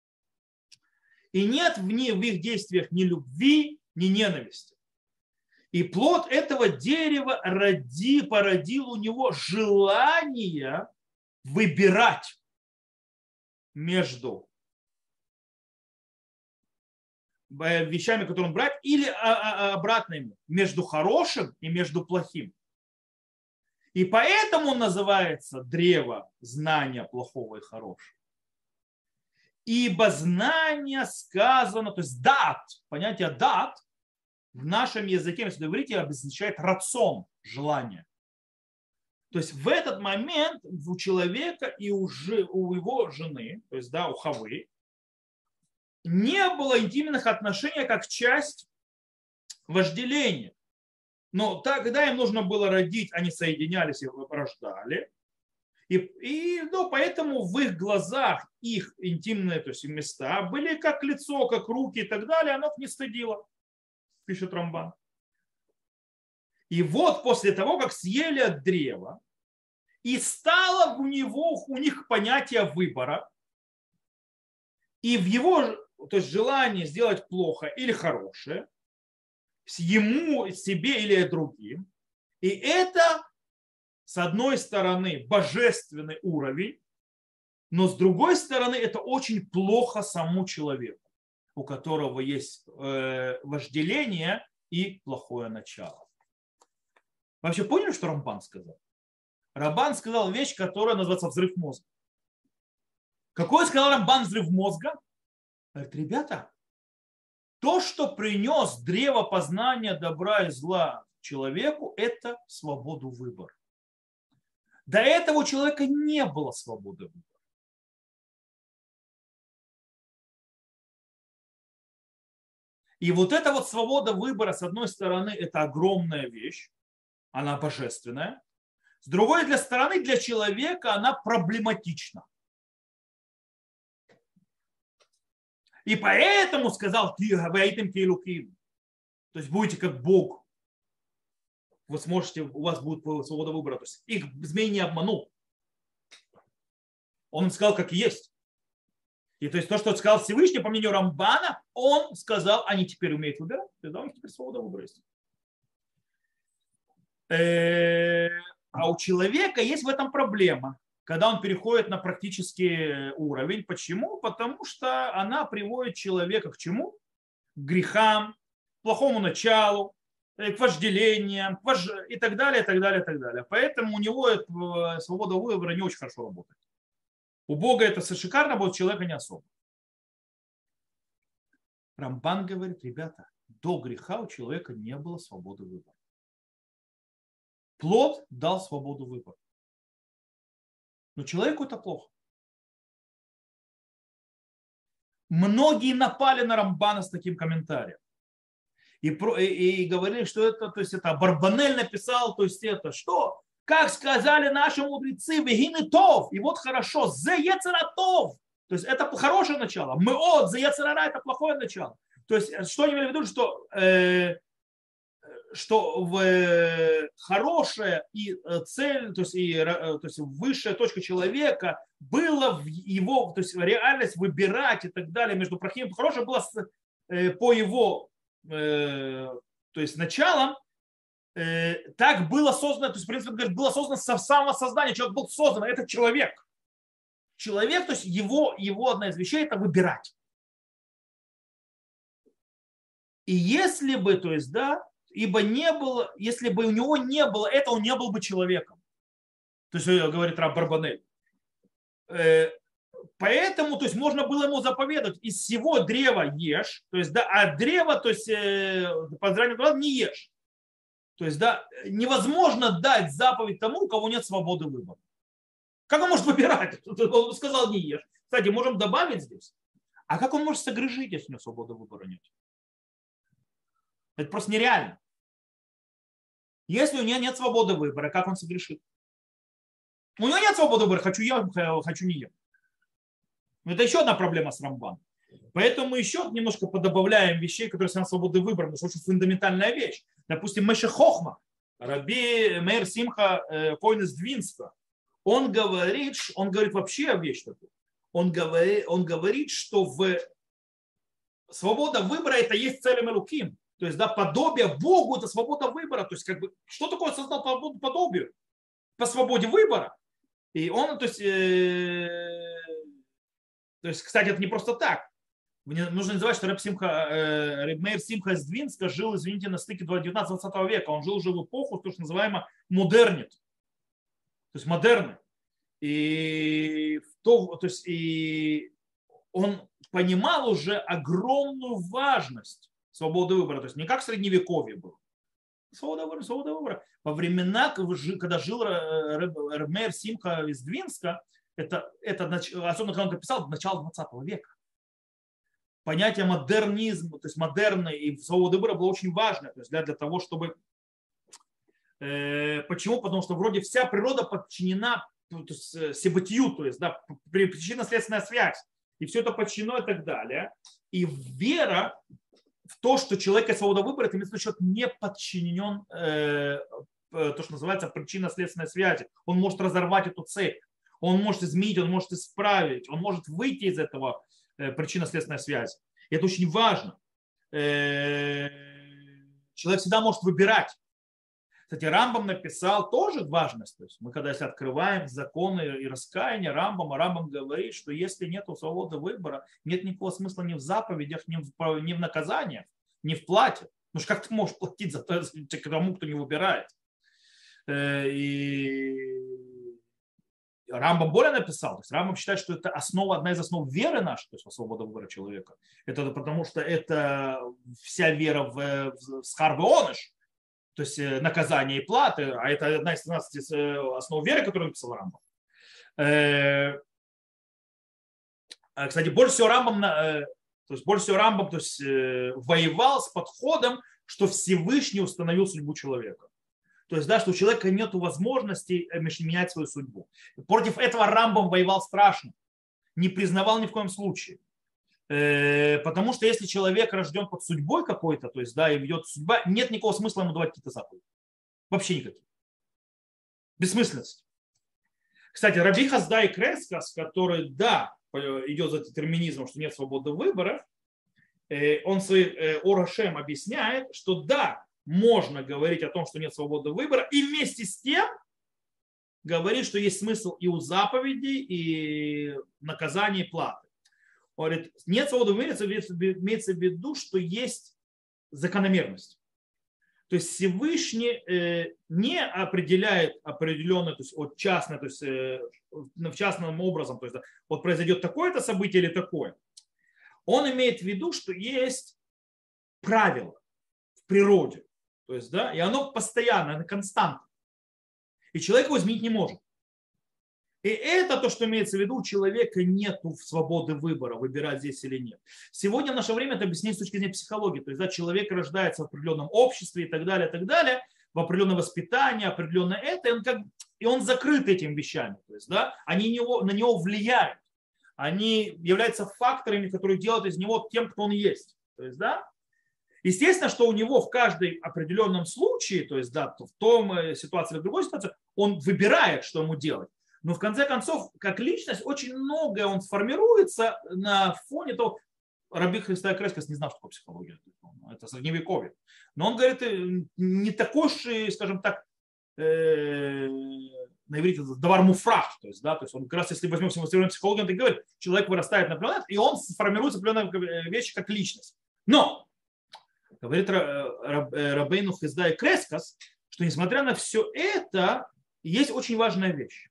И нет в, них, в их действиях ни любви, ни ненависти. И плод этого дерева роди, породил у него желание выбирать между вещами, которые он брать, или обратно ему, между хорошим и между плохим. И поэтому он называется древо знания плохого и хорошего. Ибо знание сказано, то есть дат, понятие дат в нашем языке, если говорите, обозначает рацион, желание. То есть в этот момент у человека и у, жи, у его жены, то есть да, у Хавы, не было интимных отношений как часть вожделения. Но тогда им нужно было родить, они соединялись и рождали. И, и ну, поэтому в их глазах их интимные, то есть места были как лицо, как руки и так далее, оно их не стыдило, пишет Рамбан. И вот после того, как съели от древа, и стало у него, у них понятие выбора, и в его, то есть желание сделать плохо или хорошее, ему, себе или другим. И это, с одной стороны, божественный уровень, но с другой стороны, это очень плохо самому человеку, у которого есть вожделение и плохое начало. Вообще поняли, что Рамбан сказал? Рамбан сказал вещь, которая называется взрыв мозга. Какой сказал Рамбан взрыв мозга? Говорит, ребята, то, что принес древо познания добра и зла человеку, это свободу выбора. До этого у человека не было свободы выбора. И вот эта вот свобода выбора, с одной стороны, это огромная вещь, она божественная. С другой для стороны, для человека она проблематична. И поэтому сказал, то есть будете как Бог. Вы сможете, у вас будет свобода выбора. То есть их змей не обманул. Он им сказал, как и есть. И то есть то, что сказал Всевышний, по мнению Рамбана, он сказал, они теперь умеют выбирать. Тогда у них теперь свобода выбора есть. А у человека есть в этом проблема, когда он переходит на практический уровень. Почему? Потому что она приводит человека к чему? К грехам, к плохому началу, к вожделениям и так далее, и так далее, и так далее. Поэтому у него свобода выбора не очень хорошо работает. У Бога это шикарно, а у человека не особо. Рамбан говорит, ребята, до греха у человека не было свободы выбора. Плод дал свободу выбора. Но человеку это плохо. Многие напали на Рамбана с таким комментарием. И, про, и, и говорили, что это, то есть это Барбанель написал, то есть это что? Как сказали наши мудрецы, вегины тов. И вот хорошо, зе ецератов. То есть это хорошее начало. Мы от, зе ецерара это плохое начало. То есть что они имели в виду, что, э, что в, э, хорошая и цель, то есть, и, то есть высшая точка человека было в его, то есть реальность выбирать и так далее между плохим и хорошим было э, по его э, то есть началом, э, так было создано, то есть в принципе говорит, было создано со самого создания, человек был создан, это человек. Человек, то есть его, его одна из вещей это выбирать. И если бы, то есть, да, ибо не было, если бы у него не было этого, он не был бы человеком. То есть, говорит Раб Барбанель. Поэтому, то есть, можно было ему заповедовать, из всего древа ешь, то есть, да, а древа, то есть, по зранию не ешь. То есть, да, невозможно дать заповедь тому, у кого нет свободы выбора. Как он может выбирать? Он сказал, не ешь. Кстати, можем добавить здесь. А как он может согрешить, если у него свободы выбора нет? Это просто нереально. Если у него нет свободы выбора, как он согрешит? У него нет свободы выбора, хочу ем, хочу не ем. Это еще одна проблема с Рамбаном. Поэтому мы еще немножко подобавляем вещей, которые связаны с свободой выбора. Это очень фундаментальная вещь. Допустим, Меше Хохма, Раби Мейр Симха Коэн из Двинска, он говорит, он говорит вообще вещь такую. Он говорит, он говорит, что в свобода выбора это есть целым Элуким. То есть, да, подобие Богу – это свобода выбора. То есть, как бы, что такое создал по подобию? По свободе выбора. И он, то есть, э, то есть, кстати, это не просто так. Мне нужно называть, что Рэб Симха, э, Рэб Мейр Симха из Двинска жил, извините, на стыке девятнадцатого-двадцатого века. Он жил уже в эпоху, то, что называемо модернит. То есть, модерны. И, то, то есть, и он понимал уже огромную важность свободы выбора. То есть не как в средневековье было. Свобода выбора, свобода выбора. Во времена, когда жил Рэб Мейр Симха из Двинска, это, это, особенно когда он это писал, начало двадцатого века. Понятие модернизма, то есть модерны и свобода выбора было очень важно. То есть для, для того, чтобы... Э, почему? Потому что вроде вся природа подчинена то есть, себытию, то есть да, причинно-следственная связь. И все это подчинено и так далее. И вера в то, что человек есть свобода выбора, это имеется в виду, что человек не подчинен э, то, что называется причинно-следственной связи. Он может разорвать эту цепь, он может изменить, он может исправить, он может выйти из этого э, причинно-следственной связи. И это очень важно. Э, человек всегда может выбирать. Кстати, Рамбам написал тоже важность. То есть мы когда если открываем законы и раскаяния Рамбама, Рамбам говорит, что если нет свободы выбора, нет никакого смысла ни в заповедях, ни в, ни в наказаниях, ни в плате. Потому что как ты можешь платить за то, тому, кто не выбирает? И Рамбам более написал. То есть Рамбам считает, что это основа, одна из основ веры нашей, то есть свобода выбора человека. Это потому что это вся вера в, в схар веоныш. То есть наказание и платы, а это одна из тринадцати основ веры, которую написал Рамбам. Кстати, больше всего Рамбам, то есть больше всего Рамбам то есть, воевал с подходом, что Всевышний установил судьбу человека. То есть, да, что у человека нет возможности менять свою судьбу. Против этого Рамбам воевал страшно. Не признавал ни в коем случае. Потому что если человек рожден под судьбой какой-то, то есть, да, и ведет судьба, нет никакого смысла ему давать какие-то заповеди. Вообще никаких. Бессмысленность. Кстати, Раби Хасдай Крескас, который, да, идет за детерминизмом, что нет свободы выбора, он своим Ор Хашем объясняет, что да, можно говорить о том, что нет свободы выбора, и вместе с тем говорит, что есть смысл и у заповедей, и наказания, и платы. Он говорит, нет свободы выбора, имеется в виду, что есть закономерность. То есть Всевышний не определяет определенное, то есть от частное, то есть в частном образом, то есть вот произойдет такое-то событие или такое. Он имеет в виду, что есть правила в природе. То есть, да, и оно постоянно, это константа. И человек его изменить не может. И это то, что имеется в виду, у человека нет свободы выбора, выбирать здесь или нет. Сегодня в наше время это объясняется с точки зрения психологии. То есть, да, человек рождается в определенном обществе и так далее, и так далее, в определенное воспитание, определенное это, и он, как, и он закрыт этими вещами. То есть, да, они него, на него влияют. Они являются факторами, которые делают из него тем, кто он есть. То есть, да, естественно, что у него в каждом определенном случае, то есть да, в том ситуации или в другой ситуации, он выбирает, что ему делать. Но в конце концов, как личность, очень многое он сформируется на фоне того. Раби Христа Крескос не знал, что такое психология. Это средневековье. Но он говорит, не такой уж, скажем так, э, на иврите давар муфрах. То есть, да, то есть он как раз, если возьмем современную психологию, он так говорит, человек вырастает на определенный, и он формируется определенные вещи как личность. Но говорит Рабейну Хизда и Крескос, что несмотря на все это, есть очень важная вещь.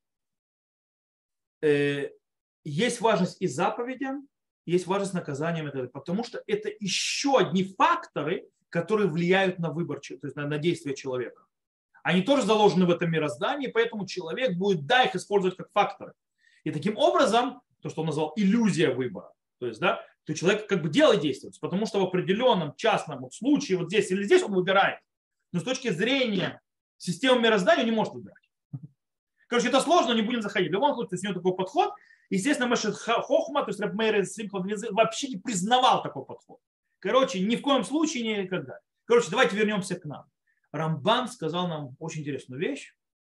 Есть важность и заповедям, есть важность наказаниям, потому что это еще одни факторы, которые влияют на выбор, то есть на действие человека. Они тоже заложены в этом мироздании, поэтому человек будет, да, их использовать как факторы. И таким образом, то, что он назвал иллюзия выбора, то есть, да, то человек как бы делает действие, потому что в определенном частном случае, вот здесь или здесь он выбирает. Но с точки зрения системы мироздания он не может выбирать. Короче, это сложно, не будем заходить. В любом случае, у него такой подход. Естественно, Мешет Хохма, то есть Раб Меир вообще не признавал такой подход. Короче, ни в коем случае никогда. Короче, давайте вернемся к нам. Рамбан сказал нам очень интересную вещь.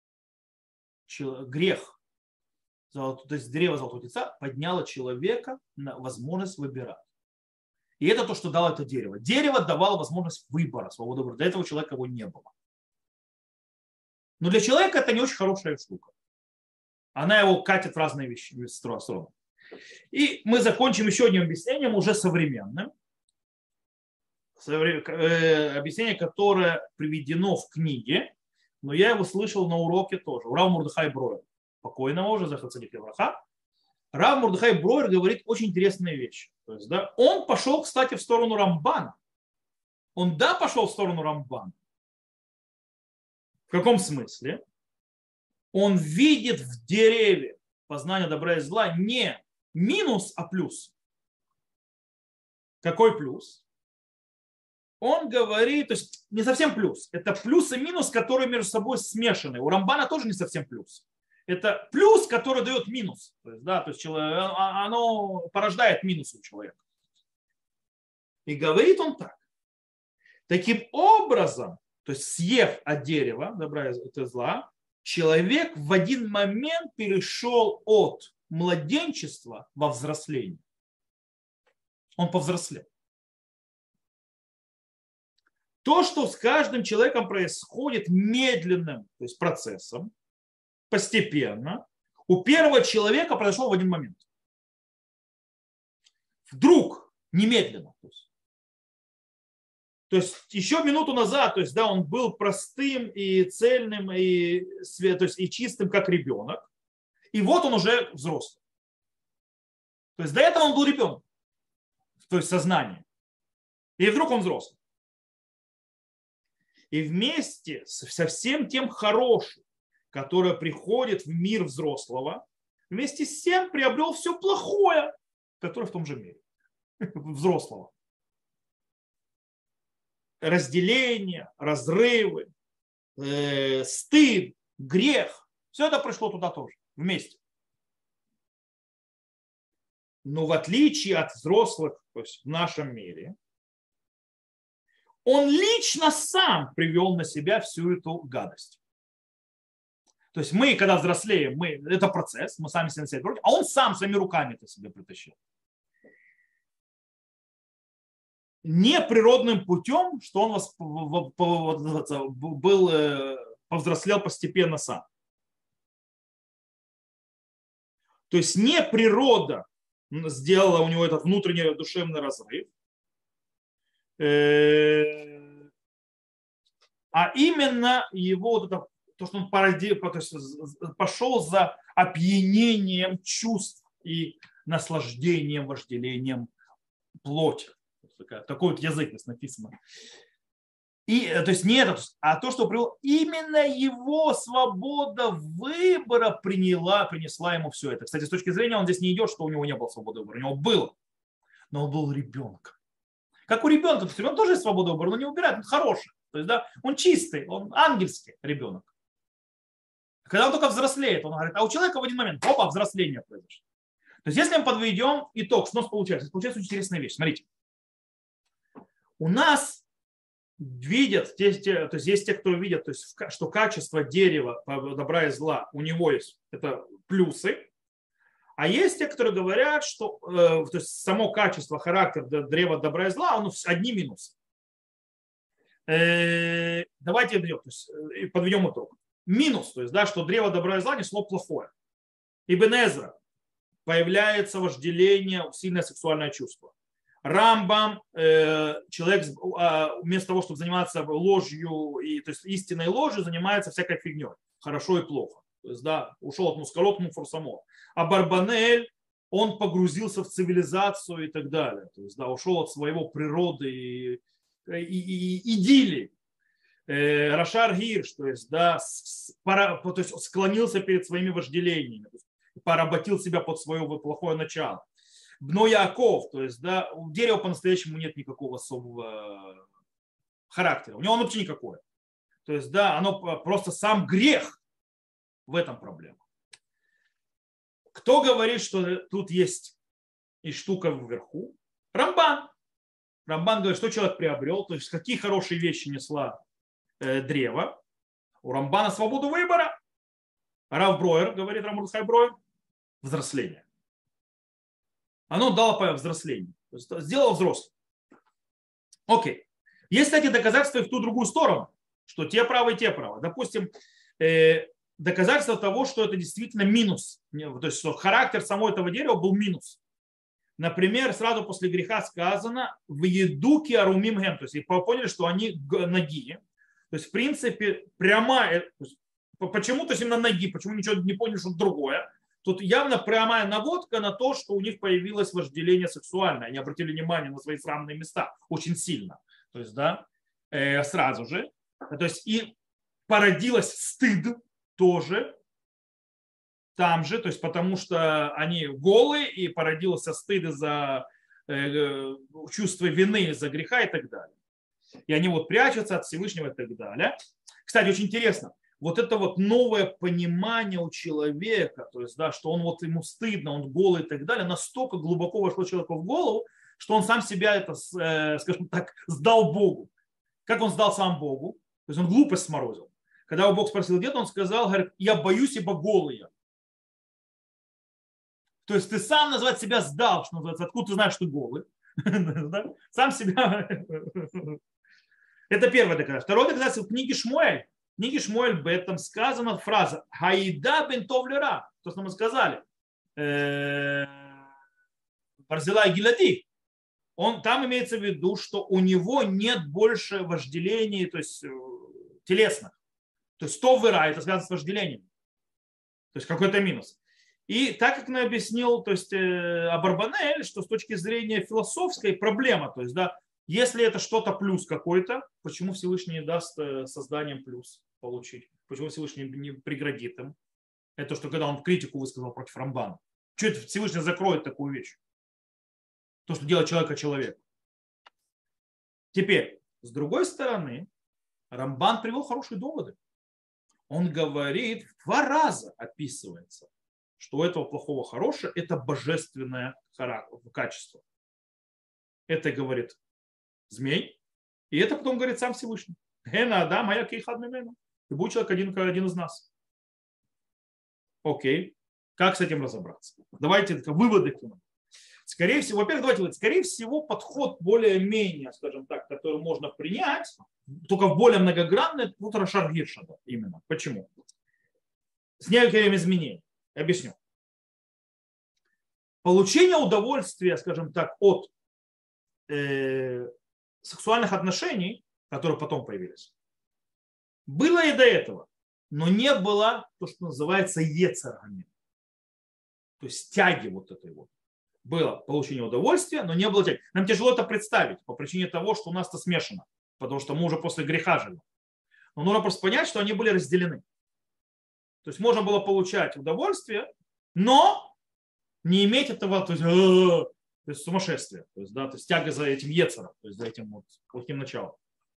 Грех, то есть древо Золотого Тельца, подняло человека на возможность выбирать. И это то, что дало это дерево. Дерево давало возможность выбора, свободы выбора. Для этого человека его не было. Но для человека это не очень хорошая штука. Она его катит в разные вещи, стороны. И мы закончим еще одним объяснением, уже современным. Объяснение, которое приведено в книге, но я его слышал на уроке тоже. У Рава Мордехая Броера, покойного уже, Захар Цадик Левраха. Рав Мордехай Броер говорит очень интересные вещи. То есть, да, он пошел, кстати, в сторону Рамбана. Он, да, пошел в сторону Рамбана. В каком смысле? Он видит в дереве познания добра и зла не минус, а плюс. Какой плюс? Он говорит, то есть не совсем плюс. Это плюс и минус, которые между собой смешаны. У Рамбана тоже не совсем плюс. Это плюс, который дает минус. То есть, да, то есть оно порождает минус у человека. И говорит он так. Таким образом, то есть съев от дерева, добра и зла, человек в один момент перешел от младенчества во взросление. Он повзрослел. То, что с каждым человеком происходит медленным, то есть процессом, постепенно, у первого человека произошло в один момент. Вдруг, немедленно. То есть, то есть еще минуту назад, то есть, да, он был простым и цельным, и, то есть, и чистым, как ребенок. И вот он уже взрослый. То есть до этого он был ребенок, то есть сознание. И вдруг он взрослый. И вместе со всем тем хорошим, которое приходит в мир взрослого, вместе с тем приобрел все плохое, которое в том же мире взрослого. Разделение, разрывы, э, стыд, грех. Все это пришло туда тоже, вместе. Но в отличие от взрослых, то есть в нашем мире, он лично сам привел на себя всю эту гадость. То есть мы, когда взрослеем, мы, это процесс, мы сами себя против, а он сам своими руками это себе притащил. Не природным путем, что он вас, был, повзрослел постепенно сам. То есть не природа сделала у него этот внутренний душевный разрыв, а именно его вот это, то, что он породил, то есть пошел за опьянением чувств и наслаждением, вожделением плоти. Такой вот язык здесь написано. И, то есть не это, а то, что привело, именно его свобода выбора приняла, принесла ему все это. Кстати, с точки зрения, он здесь не идет, что у него не было свободы выбора. У него было, но он был ребенком. Как у ребенка, то есть ребенок тоже есть свобода выбора, но не убирает, он хороший. То есть, да, он чистый, он ангельский ребенок. Когда он только взрослеет, он говорит, а у человека в один момент, опа, взросление произошло. То есть, если мы подведем итог, что у нас получается? Получается очень интересная вещь. Смотрите. У нас видят, то есть есть те, кто видят, то есть, что качество дерева добра и зла у него есть, это плюсы, а есть те, которые говорят, что то есть само качество, характер древа добра и зла, он одни минусы. Давайте то есть, подведем итог. Минус, то есть, да, что древо добра и зла несло плохое. Ибн Эзра появляется вожделение, сильное сексуальное чувство. Рамбам, э, человек э, вместо того, чтобы заниматься ложью, и, то есть истинной ложью, занимается всякой фигней. Хорошо и плохо. То есть, да, ушел от мускалот к муфорсамот. А Барбанель, он погрузился в цивилизацию и так далее. То есть, да, ушел от своего природы и, и, и идиллии. Э, Рашар Гирш, то есть, да, с, пара, то есть склонился перед своими вожделениями, поработил себя под свое плохое начало. Бно Яаков, то есть, да, у дерева по-настоящему нет никакого особого характера. У него вообще никакое. То есть, да, оно просто сам грех. В этом проблема. Кто говорит, что тут есть и штука вверху? Рамбан. Рамбан говорит, что человек приобрел, то есть какие хорошие вещи несла э, древо. У Рамбана свободу выбора. Рав Броер, говорит Рамурхай Броер, взросление. Оно дало по взрослению. То есть сделало взрослым. Окей. Есть, кстати, доказательства и в ту другую сторону, что те правы и те правы. Допустим, э, доказательство того, что это действительно минус. То есть, что характер самого этого дерева был минус. Например, сразу после греха сказано в едуки арумим гем. То есть, и поняли, что они ноги. То есть, в принципе, прямая. Почему, то есть, именно ноги? Почему ничего не поняли, что другое? Тут явно прямая наводка на то, что у них появилось вожделение сексуальное. Они обратили внимание на свои срамные места очень сильно. То есть, да, э, сразу же. То есть, и породилось стыд тоже там же, то есть, потому что они голые, и породился стыд из-за э, чувства вины, из-за греха и так далее. И они вот прячутся от Всевышнего и так далее. Кстати, очень интересно. Вот это вот новое понимание у человека, то есть, да, что он вот ему стыдно, он голый и так далее, настолько глубоко вошло человеку в голову, что он сам себя это, скажем так, сдал Богу. Как он сдал сам Богу? То есть он глупость сморозил. Когда его Бог спросил, где-то, он сказал, говорит, я боюсь, ибо голый я. То есть ты сам назвать себя сдал, что называется, откуда ты знаешь, что ты голый. Сам себя. Это первое доказательство. Второе доказательство в книге Шмуэль. В книге Шмуэль об этом сказана фраза «Хаида бен товлера». То, что мы сказали. Барзила и Гилади. Он, там имеется в виду, что у него нет больше вожделений, то есть телесных. То есть товлера, это связано с вожделением. То есть какой-то минус. И так как он объяснил, то есть Абарбанель, что с точки зрения философской проблема, то есть, да, если это что-то плюс какой-то, почему Всевышний не даст созданием плюс получить? Почему Всевышний не преградит им? Это что, когда он критику высказал против Рамбана. Что это Всевышний закроет такую вещь? То, что делает человека человек. Теперь, с другой стороны, Рамбан привел хорошие доводы. Он говорит, в два раза описывается, что у этого плохого хорошее – это божественное качество. Это говорит змей, и это потом говорит сам Всевышний. Гена Адам, а я кейхад мимену. Ты будешь человек один, один из нас. Окей. Как с этим разобраться? Давайте выводы. Скорее всего, во-первых, давайте выводы. Скорее всего, подход более-менее, скажем так, который можно принять, только в более многогранный, это вот Рашар Гирша именно. Почему? С некоторыми изменениями. Объясню. Получение удовольствия, скажем так, от э, сексуальных отношений, которые потом появились, было и до этого, но не было то, что называется ецер гамин, то есть тяги вот этой вот. было получение удовольствия, но не было тяги. Нам тяжело это представить по причине того, что у нас это смешано, потому что мы уже после греха живем. Но нужно просто понять, что они были разделены. То есть можно было получать удовольствие, но не иметь этого, то есть, то есть сумасшествия, то есть, да, то есть тяга за этим ецером, то есть за этим вот плохим началом.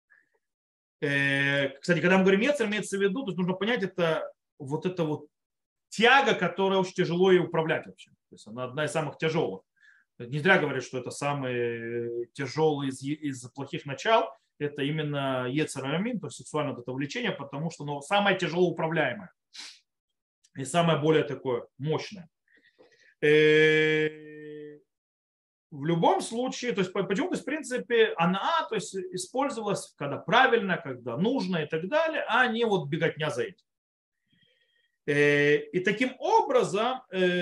Кстати, когда мы говорим ецер, имеется в виду, то есть нужно понять, это вот это вот тяга, которая очень тяжело и управлять вообще. То есть она одна из самых тяжелых. Не зря говорят, что это самый тяжелый из, из плохих начал. Это именно ецер амин, то есть сексуальное вот это влечение, потому что оно самое тяжело управляемое и самое более такое мощное. В любом случае, то есть почему, то есть в принципе она, то есть использовалась когда правильно, когда нужно и так далее, а не вот беготня за этим. И таким образом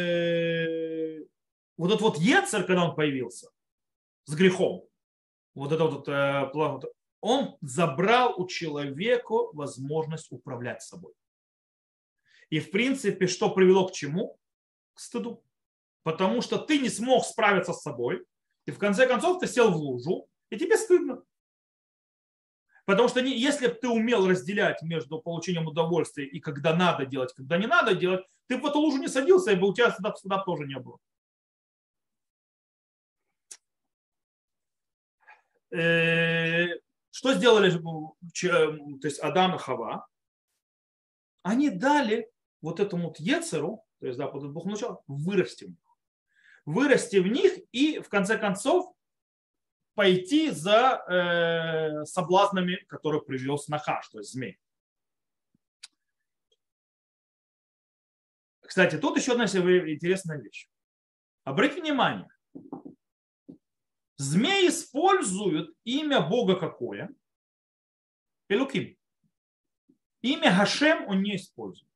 вот этот вот ецер, когда он появился с грехом, вот это вот он забрал у человека возможность управлять собой. И в принципе, что привело к чему? К стыду. Потому что ты не смог справиться с собой, и в конце концов ты сел в лужу, и тебе стыдно. Потому что не, если бы ты умел разделять между получением удовольствия и когда надо делать, когда не надо делать, ты бы в эту лужу не садился, и бы у тебя стыда, стыда тоже не было. Что сделали то есть Адам и Хава? Они дали вот этому вот ецеру, то есть да, вот Бог начал, вырасти в них. Вырасти в них и в конце концов пойти за э, соблазнами, которые привез Нахаш, то есть змей. Кстати, тут еще одна интересная вещь. Обратите внимание. Змей использует имя Бога какое? Элуким. Имя Хашем он не использует.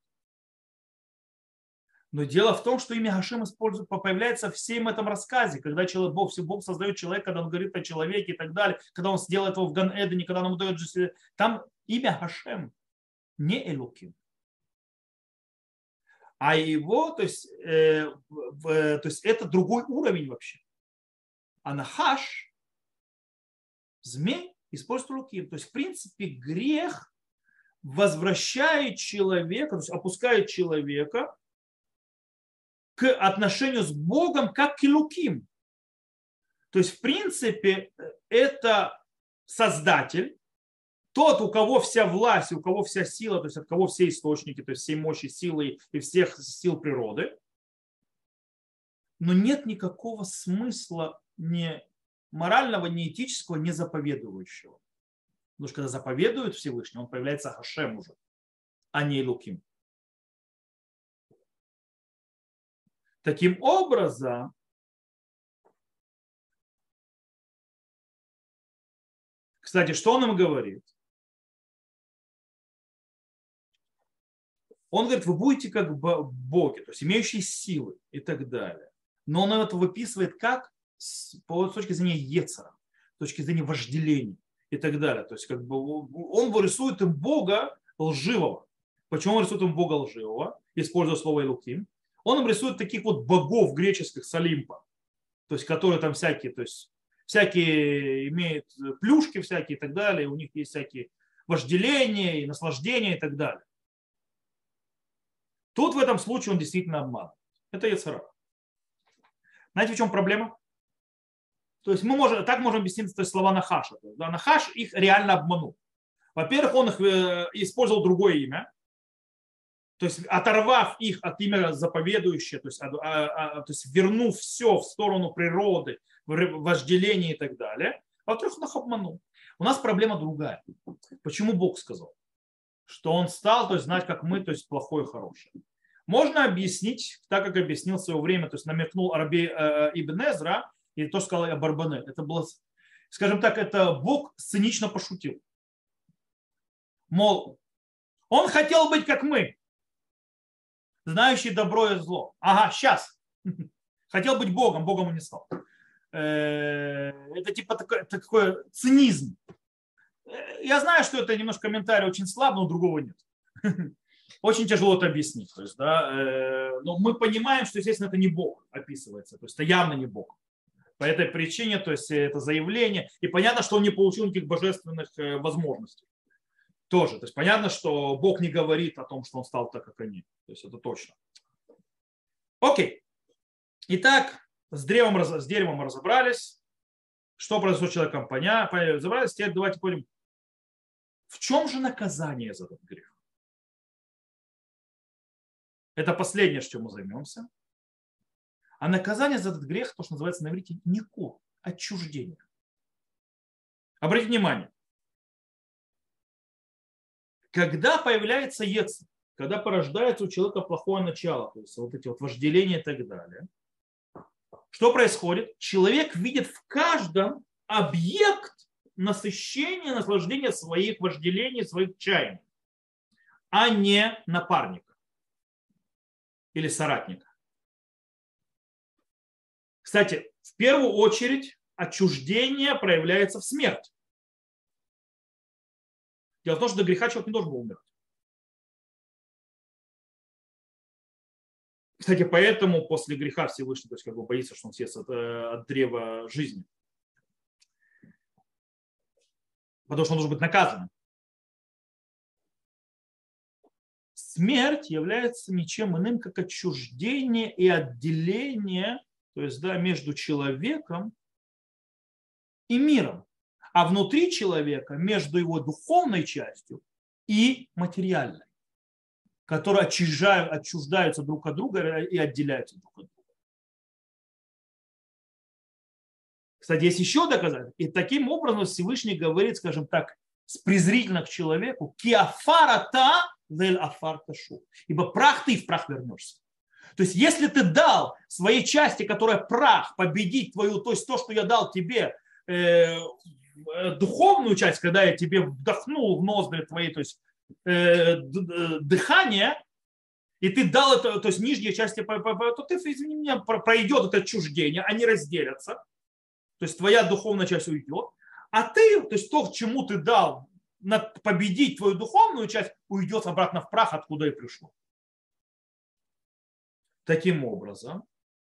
Но дело в том, что имя Хашем использует, появляется в всем этом рассказе, когда человек, Бог, Бог создает человека, когда он говорит о человеке и так далее, когда он сделает его в Ган-Эдене, когда он ему дает жизнь. Там имя Хашем, не Элуким. А его, то есть, э, э, то есть это другой уровень вообще. А Нахаш, змей, использует Элуким. То есть, в принципе, грех возвращает человека, то есть опускает человека к отношению с Богом как к Элуким. То есть, в принципе, это Создатель, тот, у кого вся власть, у кого вся сила, то есть от кого все источники, то есть всей мощи силы и всех сил природы. Но нет никакого смысла ни морального, ни этического, ни заповедующего. Потому что когда заповедует Всевышний, он появляется Хашем уже, а не Элуким. Таким образом, кстати, что он им говорит? Он говорит, вы будете как боги, то есть имеющие силы и так далее. Но он это выписывает как с точки зрения ецера, с точки зрения вожделения и так далее. То есть как бы он рисует им Бога лживого. Почему он рисует им Бога лживого, используя слово Элуким? Он им рисует таких вот богов греческих с Олимпа, то есть которые там всякие, то есть всякие имеют плюшки всякие и так далее, у них есть всякие вожделения и наслаждения и так далее. Тут в этом случае он действительно обманывает. Это Ецер Ара. Знаете, в чем проблема? То есть мы можем, так можем объяснить то есть, слова Нахаша. Да, Нахаш их реально обманул. Во-первых, он их использовал другое имя. То есть оторвав их от имя заповедующее, то есть, а, а, то есть вернув все в сторону природы, вожделения и так далее. Во-вторых, он их обманул. У нас проблема другая. Почему Бог сказал? Что он стал, то есть знать, как мы, то есть плохое и хорошее. Можно объяснить, так как объяснил в свое время, то есть намекнул Раби э, Ибн Эзра, и то сказал Абарбане. Это было, скажем так, это Бог цинично пошутил. Мол, он хотел быть как мы, знающий добро и зло. Ага, сейчас. Хотел быть Богом, Богом он не стал. Это типа такой, такой цинизм. Я знаю, что это немножко комментарий очень слаб, но другого нет. Очень тяжело это объяснить. То есть, да, э, но мы понимаем, что, естественно, это не Бог описывается. То есть это явно не Бог. По этой причине, то есть это заявление. И понятно, что он не получил никаких божественных э, возможностей. Тоже. То есть понятно, что Бог не говорит о том, что он стал так, как они. То есть это точно. Окей. Итак, с, древом, с деревом мы разобрались. Что произошло с человеком, понятно. Разобрались. Теперь давайте пойдем. В чем же наказание за этот грех? Это последнее, с чем мы займемся. А наказание за этот грех, то, что называется на иврите никур, отчуждение. Обратите внимание. Когда появляется ецер, когда порождается у человека плохое начало, то есть вот эти вот вожделения и так далее, что происходит? Человек видит в каждом объект насыщения, наслаждения своих вожделений, своих чаяний, а не напарника или соратника. Кстати, в первую очередь отчуждение проявляется в смерти. Дело в том, что до греха человек не должен был умереть. Кстати, поэтому после греха Всевышний, то есть как бы боится, что он съест от, от древа жизни. Потому что он должен быть наказан. Смерть является ничем иным, как отчуждение и отделение, то есть, да, между человеком и миром. А внутри человека между его духовной частью и материальной, которые отчуждают, отчуждаются друг от друга и отделяются друг от друга. Кстати, есть еще доказательства. И таким образом Всевышний говорит, скажем так, презрительно к человеку: «Киафарата вель афар ташу». Ибо прах ты и в прах вернешься. То есть, если ты дал своей части, которая прах, победить твою, то есть то, что я дал тебе, э, духовную часть, когда я тебе вдохнул в ноздри твои, то есть э, дыхание, и ты дал это, то есть нижние части, то ты, извини меня, пройдет это отчуждение, они разделятся, то есть твоя духовная часть уйдет, а ты, то есть то, к чему ты дал победить твою духовную часть, уйдет обратно в прах, откуда и пришло. Таким образом,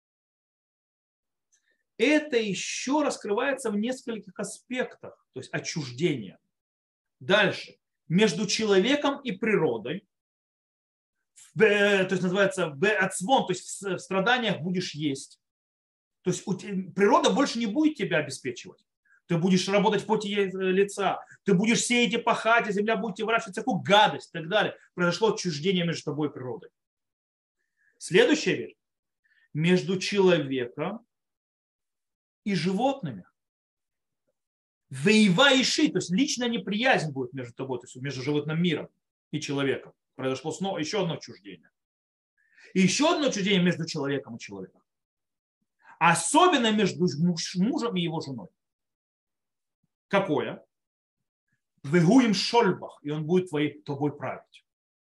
это еще раскрывается в нескольких аспектах, то есть отчуждение. Дальше. Между человеком и природой, то есть называется беацвон, то есть в страданиях будешь есть. То есть природа больше не будет тебя обеспечивать. Ты будешь работать в поте лица, ты будешь сеять и пахать, и земля будет тебе выращивать всякую гадость и так далее. Произошло отчуждение между тобой и природой. Следующая вещь. Между человеком и животными. Воева и ши, то есть личная неприязнь будет между тобой, то есть между животным миром и человеком. Произошло снова еще одно отчуждение. И еще одно отчуждение между человеком и человеком. Особенно между мужем и его женой. Какое? Вегуем шольбах, и он будет твоей, тобой править.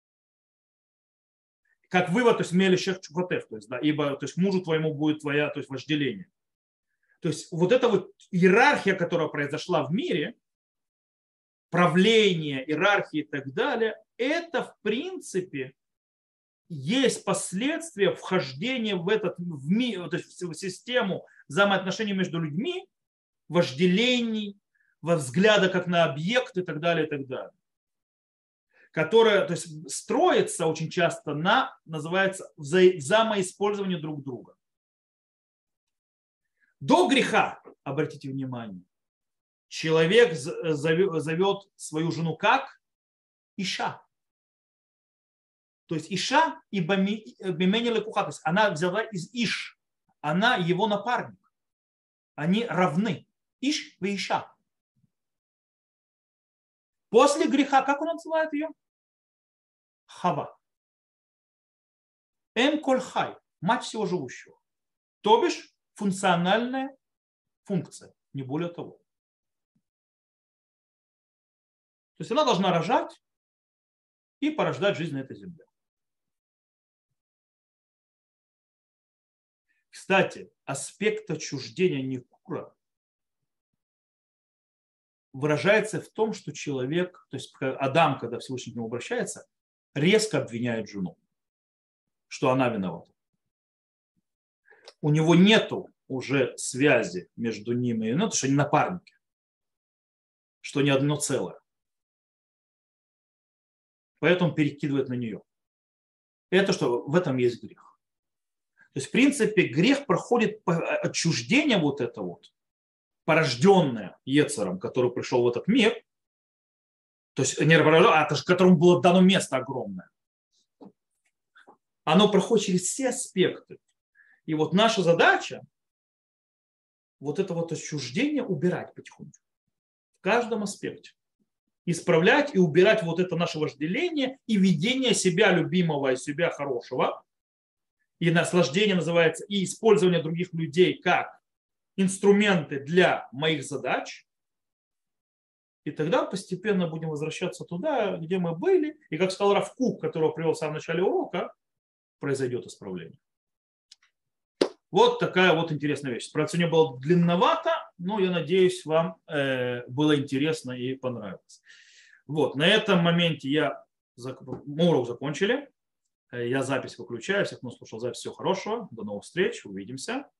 Как вывод, то есть мелещех чукотев, то есть, да, ибо то есть мужу твоему будет твоя, то есть вожделение. То есть вот эта вот иерархия, которая произошла в мире, правление, иерархии и так далее, это в принципе есть последствия вхождения в, этот, в, мир, то есть в систему взаимоотношений между людьми, вожделений, во взгляда как на объект и так далее, и так далее. Которая, то есть, строится очень часто на, называется, вза- взаимоиспользование друг друга. До греха, обратите внимание, человек зовет свою жену как Иша. То есть Иша и Бимени Лекуха, то есть она взяла из Иш, она его напарник. Они равны. Иш и Иша. После греха, как он называет ее? Хава. Эм коль хай, мать всего живущего. То бишь функциональная функция, не более того. То есть она должна рожать и порождать жизнь на этой земле. Кстати, аспект отчуждения Никура выражается в том, что человек, то есть Адам, когда Всевышний к нему обращается, резко обвиняет жену, что она виновата. У него нету уже связи между ними, ну, потому что они напарники, что не одно целое. Поэтому перекидывает на нее. Это что? В этом есть грех. То есть, в принципе, грех проходит отчуждение вот это вот, порожденное Ецером, который пришел в этот мир, то есть не порожденное, а которому было дано место огромное. Оно проходит через все аспекты. И вот наша задача вот это вот отчуждение убирать потихоньку. В каждом аспекте. Исправлять и убирать вот это наше вожделение и видение себя любимого и себя хорошего. И наслаждение называется, и использование других людей как инструменты для моих задач. И тогда постепенно будем возвращаться туда, где мы были. И как сказал Рав Кук, которого привел в самом начале урока, произойдет исправление. Вот такая вот интересная вещь. Правда, сегодня было длинновато, но я надеюсь, вам э, было интересно и понравилось. Вот, на этом моменте я мы урок закончили. Я запись выключаю. Всех, кто слушал запись, всего хорошего. До новых встреч. Увидимся.